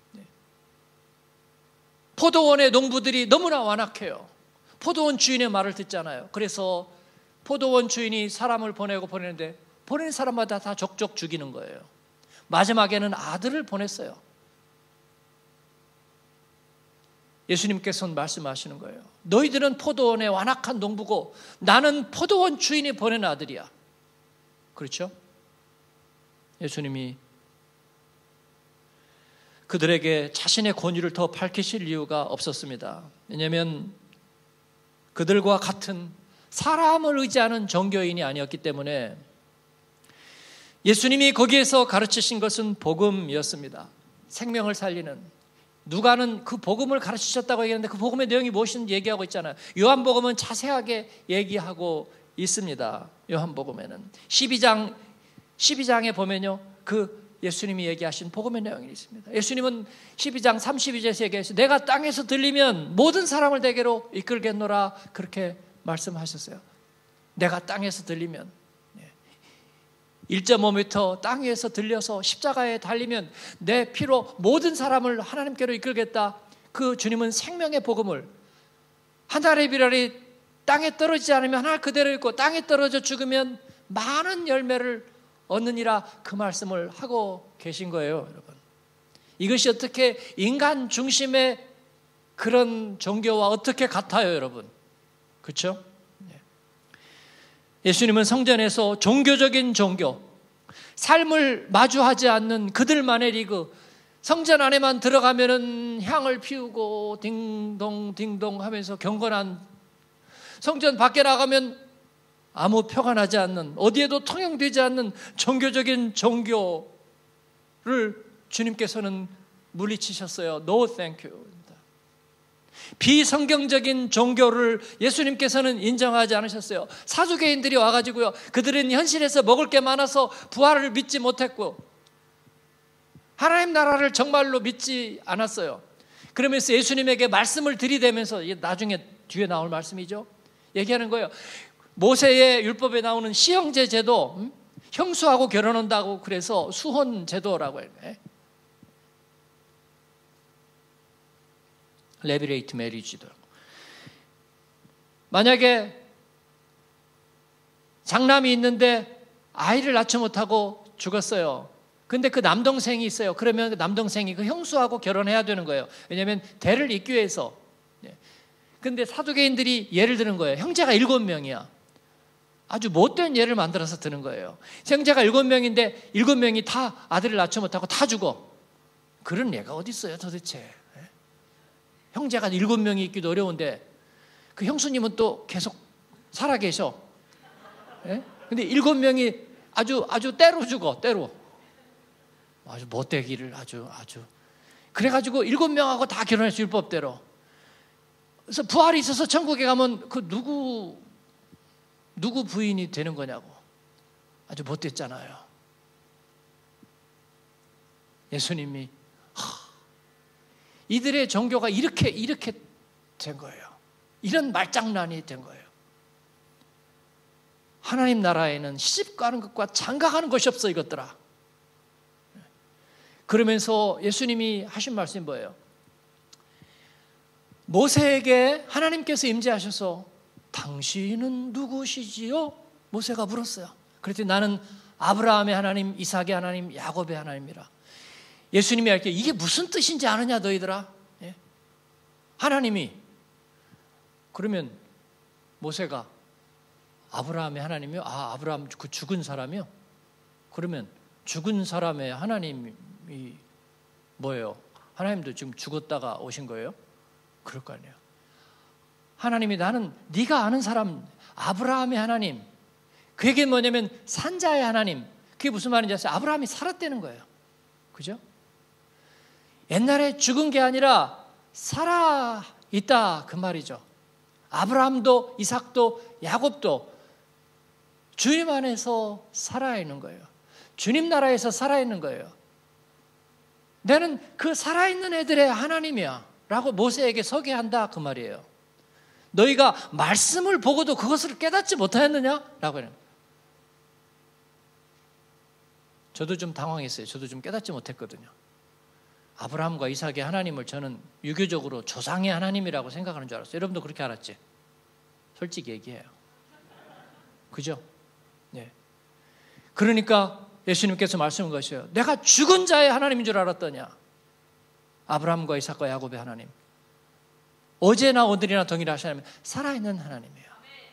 포도원의 농부들이 너무나 완악해요. 포도원 주인의 말을 듣잖아요. 그래서 포도원 주인이 사람을 보내고 보내는데 보내는 사람마다 다 족족 죽이는 거예요. 마지막에는 아들을 보냈어요. 예수님께서는 말씀하시는 거예요. 너희들은 포도원의 완악한 농부고 나는 포도원 주인이 보낸 아들이야. 그렇죠? 예수님이 그들에게 자신의 권위를 더 밝히실 이유가 없었습니다. 왜냐하면 그들과 같은 사람을 의지하는 종교인이 아니었기 때문에 예수님이 거기에서 가르치신 것은 복음이었습니다. 생명을 살리는. 누가는 그 복음을 가르치셨다고 얘기하는데 그 복음의 내용이 무엇인지 얘기하고 있잖아요. 요한복음은 자세하게 얘기하고 있습니다. 요한복음에는 십이 장 십이 장에 보면요. 그 예수님이 얘기하신 복음의 내용이 있습니다. 예수님은 십이 장 삼십이 절에서 얘기하셨어요. 내가 땅에서 들리면 모든 사람을 내게로 이끌겠노라 그렇게 말씀하셨어요. 내가 땅에서 들리면 일 점 오 미터 땅 위에서 들려서 십자가에 달리면 내 피로 모든 사람을 하나님께로 이끌겠다. 그 주님은 생명의 복음을 하늘의 비랄이 땅에 떨어지지 않으면 하늘 그대로 있고 땅에 떨어져 죽으면 많은 열매를 얻느니라, 그 말씀을 하고 계신 거예요, 여러분. 이것이 어떻게 인간 중심의 그런 종교와 어떻게 같아요, 여러분? 그렇죠? 예수님은 성전에서 종교적인 종교, 삶을 마주하지 않는 그들만의 리그, 성전 안에만 들어가면은 향을 피우고 딩동 딩동 하면서 경건한, 성전 밖에 나가면 아무 표가 나지 않는, 어디에도 통용되지 않는 종교적인 종교를 주님께서는 물리치셨어요. No thank you. 비성경적인 종교를 예수님께서는 인정하지 않으셨어요. 사두개인들이 와가지고요, 그들은 현실에서 먹을 게 많아서 부활을 믿지 못했고 하나님 나라를 정말로 믿지 않았어요. 그러면서 예수님에게 말씀을 들이대면서, 이게 나중에 뒤에 나올 말씀이죠, 얘기하는 거예요. 모세의 율법에 나오는 시형제 제도, 음? 형수하고 결혼한다고 그래서 수혼 제도라고 해요. 레비레이트 메리지도. 만약에 장남이 있는데 아이를 낳지 못하고 죽었어요. 근데 그 남동생이 있어요. 그러면 그 남동생이 그 형수하고 결혼해야 되는 거예요. 왜냐하면 대를 잇기 위해서. 근데 사두개인들이 예를 드는 거예요. 형제가 일곱 명이야. 아주 못된 예를 만들어서 드는 거예요. 형제가 일곱 명인데 일곱 명이 다 아들을 낳지 못하고 다 죽어. 그런 예가 어디 있어요, 도대체? 형제가 일곱 명이 있기도 어려운데 그 형수님은 또 계속 살아계셔. 예? 근데 일곱 명이 아주 아주 때로 죽어, 때로. 아주 못되기를 아주 아주. 그래가지고 일곱 명하고 다 결혼했어, 율법대로. 그래서 부활이 있어서 천국에 가면 그 누구 누구 부인이 되는 거냐고. 아주 못됐잖아요. 예수님이 하, 이들의 종교가 이렇게 이렇게 된 거예요. 이런 말장난이 된 거예요. 하나님 나라에는 시집가는 것과 장가가는 것이 없어, 이것들아. 그러면서 예수님이 하신 말씀이 뭐예요? 모세에게 하나님께서 임재하셔서 당신은 누구시지요? 모세가 물었어요. 그랬더니 나는 아브라함의 하나님, 이삭의 하나님, 야곱의 하나님이라. 예수님이 할게, 이게 무슨 뜻인지 아느냐 너희들아? 예? 하나님이. 그러면 모세가 아브라함의 하나님이요? 아, 아브라함 그 죽은 사람이요? 그러면 죽은 사람의 하나님이 뭐예요? 하나님도 지금 죽었다가 오신 거예요? 그럴 거 아니에요. 하나님이 나는 네가 아는 사람 아브라함의 하나님, 그게 뭐냐면 산자의 하나님. 그게 무슨 말인지 아세요? 아브라함이 살았다는 거예요. 그죠? 옛날에 죽은 게 아니라 살아있다, 그 말이죠. 아브라함도 이삭도 야곱도 주님 안에서 살아있는 거예요. 주님 나라에서 살아있는 거예요. 나는 그 살아있는 애들의 하나님이야 라고 모세에게 소개한다, 그 말이에요. 너희가 말씀을 보고도 그것을 깨닫지 못하였느냐? 라고 해요. 저도 좀 당황했어요. 저도 좀 깨닫지 못했거든요. 아브라함과 이삭의 하나님을 저는 유교적으로 조상의 하나님이라고 생각하는 줄 알았어요. 여러분도 그렇게 알았지? 솔직히 얘기해요. 그죠? 네. 그러니까 예수님께서 말씀한 것이에요. 내가 죽은 자의 하나님인 줄 알았더냐? 아브라함과 이삭과 야곱의 하나님. 어제나 오늘이나 동일하신 하나님, 살아있는 하나님이에요.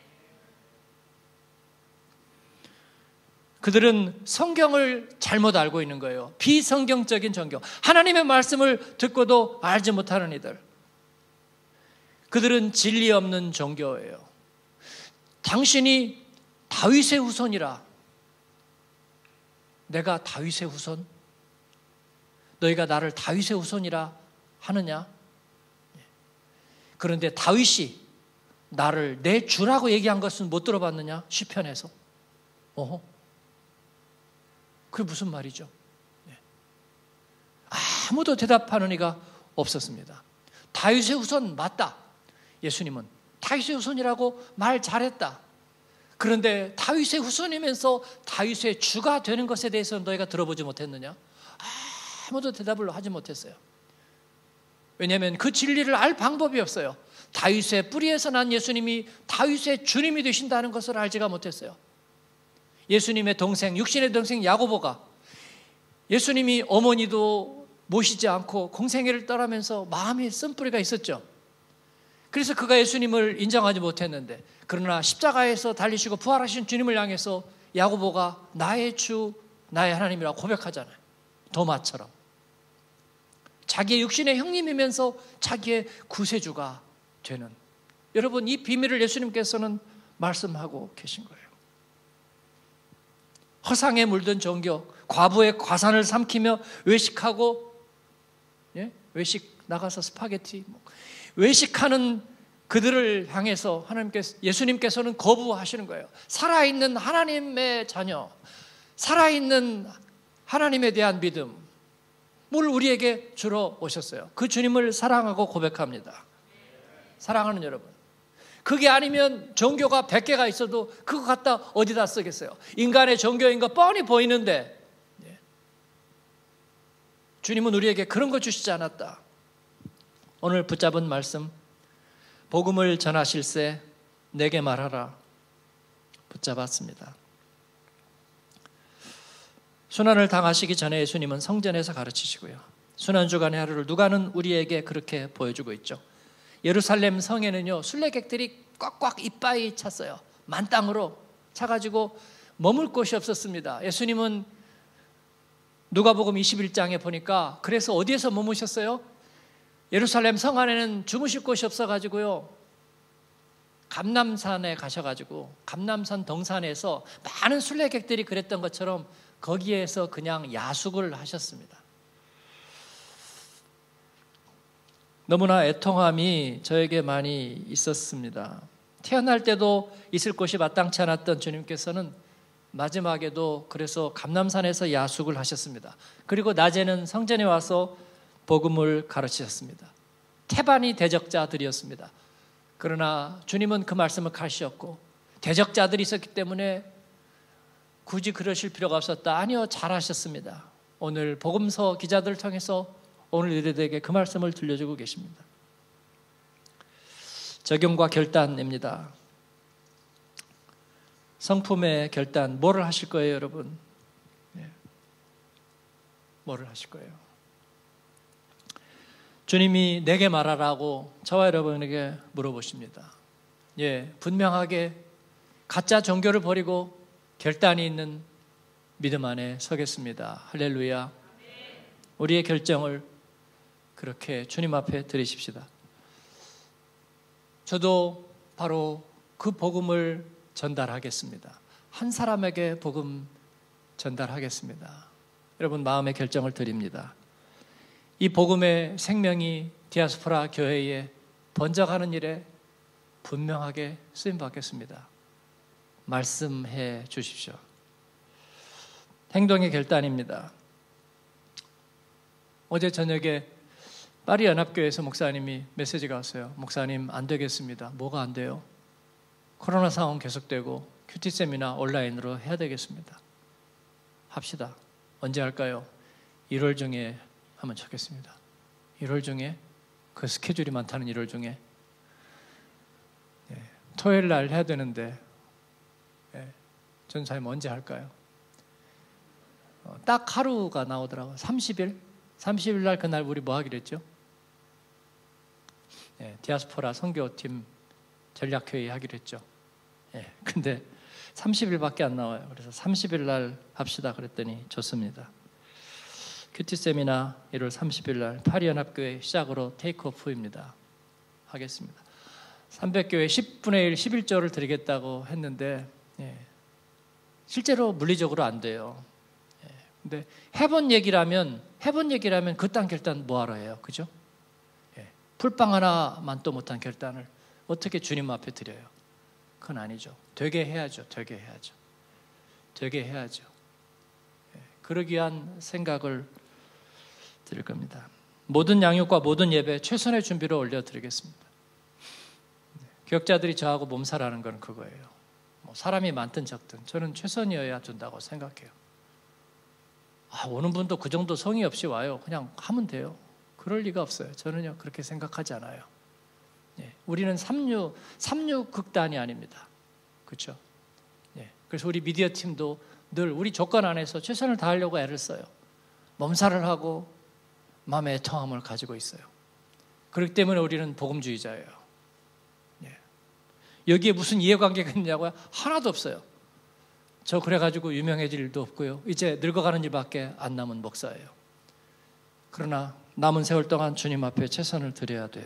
그들은 성경을 잘못 알고 있는 거예요. 비성경적인 종교. 하나님의 말씀을 듣고도 알지 못하는 이들. 그들은 진리 없는 종교예요. 당신이 다윗의 후손이라. 내가 다윗의 후손? 너희가 나를 다윗의 후손이라 하느냐? 그런데 다윗이 나를 내 주라고 얘기한 것은 못 들어봤느냐? 시편에서. 어허. 그게 무슨 말이죠? 아무도 대답하는 이가 없었습니다. 다윗의 후손 맞다. 예수님은 다윗의 후손이라고 말 잘했다. 그런데 다윗의 후손이면서 다윗의 주가 되는 것에 대해서 너희가 들어보지 못했느냐? 아무도 대답을 하지 못했어요. 왜냐하면 그 진리를 알 방법이 없어요. 다윗의 뿌리에서 난 예수님이 다윗의 주님이 되신다는 것을 알지가 못했어요. 예수님의 동생, 육신의 동생 야고보가 예수님이 어머니도 모시지 않고 공생애를 떠나면서 마음이 쓴뿌리가 있었죠. 그래서 그가 예수님을 인정하지 못했는데, 그러나 십자가에서 달리시고 부활하신 주님을 향해서 야고보가 나의 주, 나의 하나님이라고 고백하잖아요. 도마처럼. 자기의 육신의 형님이면서 자기의 구세주가 되는, 여러분, 이 비밀을 예수님께서는 말씀하고 계신 거예요. 허상에 물든 종교, 과부의 과산을 삼키며 외식하고, 예? 외식 나가서 스파게티, 뭐. 외식하는 그들을 향해서 하나님께서, 예수님께서는 거부하시는 거예요. 살아있는 하나님의 자녀, 살아있는 하나님에 대한 믿음을 우리에게 주러 오셨어요. 그 주님을 사랑하고 고백합니다. 사랑하는 여러분, 그게 아니면 종교가 백 개가 있어도 그거 갖다 어디다 쓰겠어요? 인간의 종교인 거 뻔히 보이는데, 주님은 우리에게 그런 거 주시지 않았다. 오늘 붙잡은 말씀, 복음을 전하실세 내게 말하라, 붙잡았습니다. 순환을 당하시기 전에 예수님은 성전에서 가르치시고요, 순환주간의 하루를 누가는 우리에게 그렇게 보여주고 있죠. 예루살렘 성에는요, 순례객들이 꽉꽉 이빠이 찼어요. 만땅으로 차가지고 머물 곳이 없었습니다. 예수님은 누가복음 이십일 장에 보니까 그래서 어디에서 머무셨어요? 예루살렘 성 안에는 주무실 곳이 없어가지고요, 감람산에 가셔가지고 감람산 동산에서 많은 순례객들이 그랬던 것처럼 거기에서 그냥 야숙을 하셨습니다. 너무나 애통함이 저에게 많이 있었습니다. 태어날 때도 있을 곳이 마땅치 않았던 주님께서는 마지막에도 그래서 감람산에서 야숙을 하셨습니다. 그리고 낮에는 성전에 와서 복음을 가르치셨습니다. 태반이 대적자들이었습니다. 그러나 주님은 그 말씀을 가르치셨고, 대적자들이 있었기 때문에 굳이 그러실 필요가 없었다. 아니요, 잘하셨습니다. 오늘 복음서 기자들을 통해서 오늘 우리들에게 그 말씀을 들려주고 계십니다. 적용과 결단입니다. 성품의 결단, 뭐를 하실 거예요, 여러분? 네. 뭐를 하실 거예요? 주님이 내게 말하라고 저와 여러분에게 물어보십니다. 예, 분명하게 가짜 종교를 버리고 결단이 있는 믿음 안에 서겠습니다. 할렐루야. 우리의 결정을 그렇게 주님 앞에 드리십시다. 저도 바로 그 복음을 전달하겠습니다. 한 사람에게 복음 전달하겠습니다. 여러분, 마음의 결정을 드립니다. 이 복음의 생명이 디아스포라 교회에 번져가는 일에 분명하게 쓰임받겠습니다. 말씀해 주십시오. 행동의 결단입니다. 어제 저녁에 파리 연합교회에서 목사님이 메시지가 왔어요. 목사님, 안 되겠습니다. 뭐가 안 돼요? 코로나 상황 계속되고 큐티 세미나 온라인으로 해야 되겠습니다. 합시다. 언제 할까요? 일월 중에 하면 좋겠습니다. 일월 중에, 그 스케줄이 많다는 일월 중에, 네, 토요일 날 해야 되는데, 네, 전사님 언제 할까요? 어, 딱 하루가 나오더라고요. 삼십 일? 삼십 일 날 그날 우리 뭐 하기로 했죠? 네, 디아스포라 선교팀 전략회의 하기로 했죠. 네, 근데 삼십 일밖에 안 나와요. 그래서 삼십 일 날 합시다 그랬더니 좋습니다. 큐티 세미나 일월 삼십 일 날 파리연합교회 시작으로 테이크오프입니다. 하겠습니다. 삼백 교회 십분의 일, 십일 조를 드리겠다고 했는데, 예, 실제로 물리적으로 안 돼요. 예, 근데 해본 얘기라면, 해본 얘기라면 그딴 결단 뭐하러 해요? 그죠? 예, 풀빵 하나만 또 못한 결단을 어떻게 주님 앞에 드려요? 그건 아니죠. 되게 해야죠. 되게 해야죠. 되게 해야죠. 예, 그러기 위한 생각을 드릴 겁니다. 모든 양육과 모든 예배 최선의 준비로 올려드리겠습니다. 기억자들이 저하고 몸살하는 건 그거예요. 뭐 사람이 많든 적든 저는 최선이어야 준다고 생각해요. 아, 오는 분도 그 정도 성의 없이 와요. 그냥 하면 돼요. 그럴 리가 없어요. 저는요 그렇게 생각하지 않아요. 예, 우리는 삼류 삼류 극단이 아닙니다. 그렇죠? 예, 그래서 우리 미디어 팀도 늘 우리 조건 안에서 최선을 다하려고 애를 써요. 몸살을 하고 마음의 애통함을 가지고 있어요. 그렇기 때문에 우리는 복음주의자예요. 예. 여기에 무슨 이해관계가 있냐고요? 하나도 없어요. 저 그래가지고 유명해질 일도 없고요. 이제 늙어가는 일밖에 안 남은 목사예요. 그러나 남은 세월 동안 주님 앞에 최선을 드려야 돼요.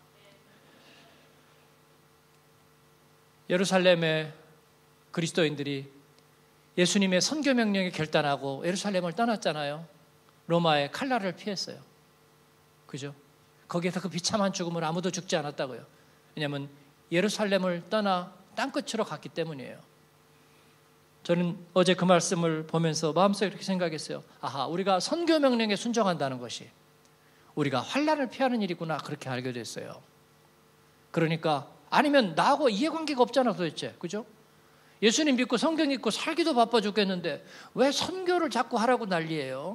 예루살렘의 그리스도인들이 예수님의 선교 명령에 결단하고 예루살렘을 떠났잖아요. 로마의 칼날을 피했어요. 그죠? 거기에서 그 비참한 죽음을 아무도 죽지 않았다고요. 왜냐하면 예루살렘을 떠나 땅끝으로 갔기 때문이에요. 저는 어제 그 말씀을 보면서 마음속에 이렇게 생각했어요. 아하, 우리가 선교 명령에 순종한다는 것이 우리가 환난을 피하는 일이구나, 그렇게 알게 됐어요. 그러니까 아니면 나하고 이해관계가 없잖아 도대체. 그죠? 예수님 믿고 성경 읽고 살기도 바빠 죽겠는데 왜 선교를 자꾸 하라고 난리예요?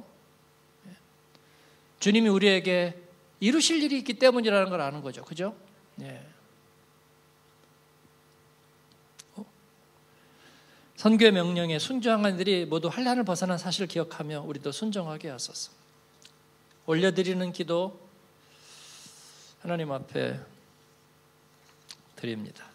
주님이 우리에게 이루실 일이 있기 때문이라는 걸 아는 거죠. 그죠? 예. 어? 선교의 명령에 순종한 이들이 모두 환난을 벗어난 사실을 기억하며 우리도 순종하게 하소서. 올려드리는 기도 하나님 앞에 드립니다.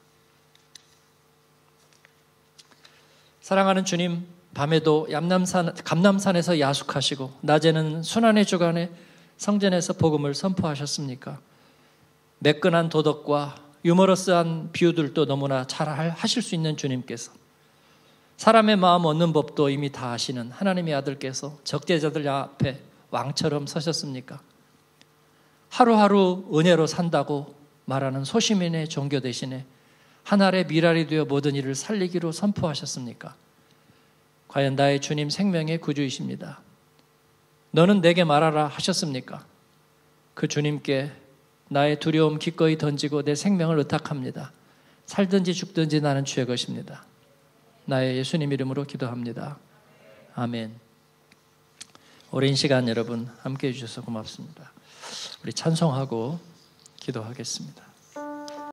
사랑하는 주님, 밤에도 얌남산, 감남산에서 야숙하시고 낮에는 순환의 주간에 성전에서 복음을 선포하셨습니까? 매끈한 도덕과 유머러스한 비유들도 너무나 잘 하실 수 있는 주님께서 사람의 마음 얻는 법도 이미 다 아시는 하나님의 아들께서 적대자들 앞에 왕처럼 서셨습니까? 하루하루 은혜로 산다고 말하는 소시민의 종교 대신에 하늘의 미랄이 되어 모든 일을 살리기로 선포하셨습니까? 과연 나의 주님 생명의 구주이십니다. 너는 내게 말하라 하셨습니까? 그 주님께 나의 두려움 기꺼이 던지고 내 생명을 의탁합니다. 살든지 죽든지 나는 주의 것입니다. 나의 예수님 이름으로 기도합니다. 아멘. 오랜 시간 여러분 함께해 주셔서 고맙습니다. 우리 찬송하고 기도하겠습니다.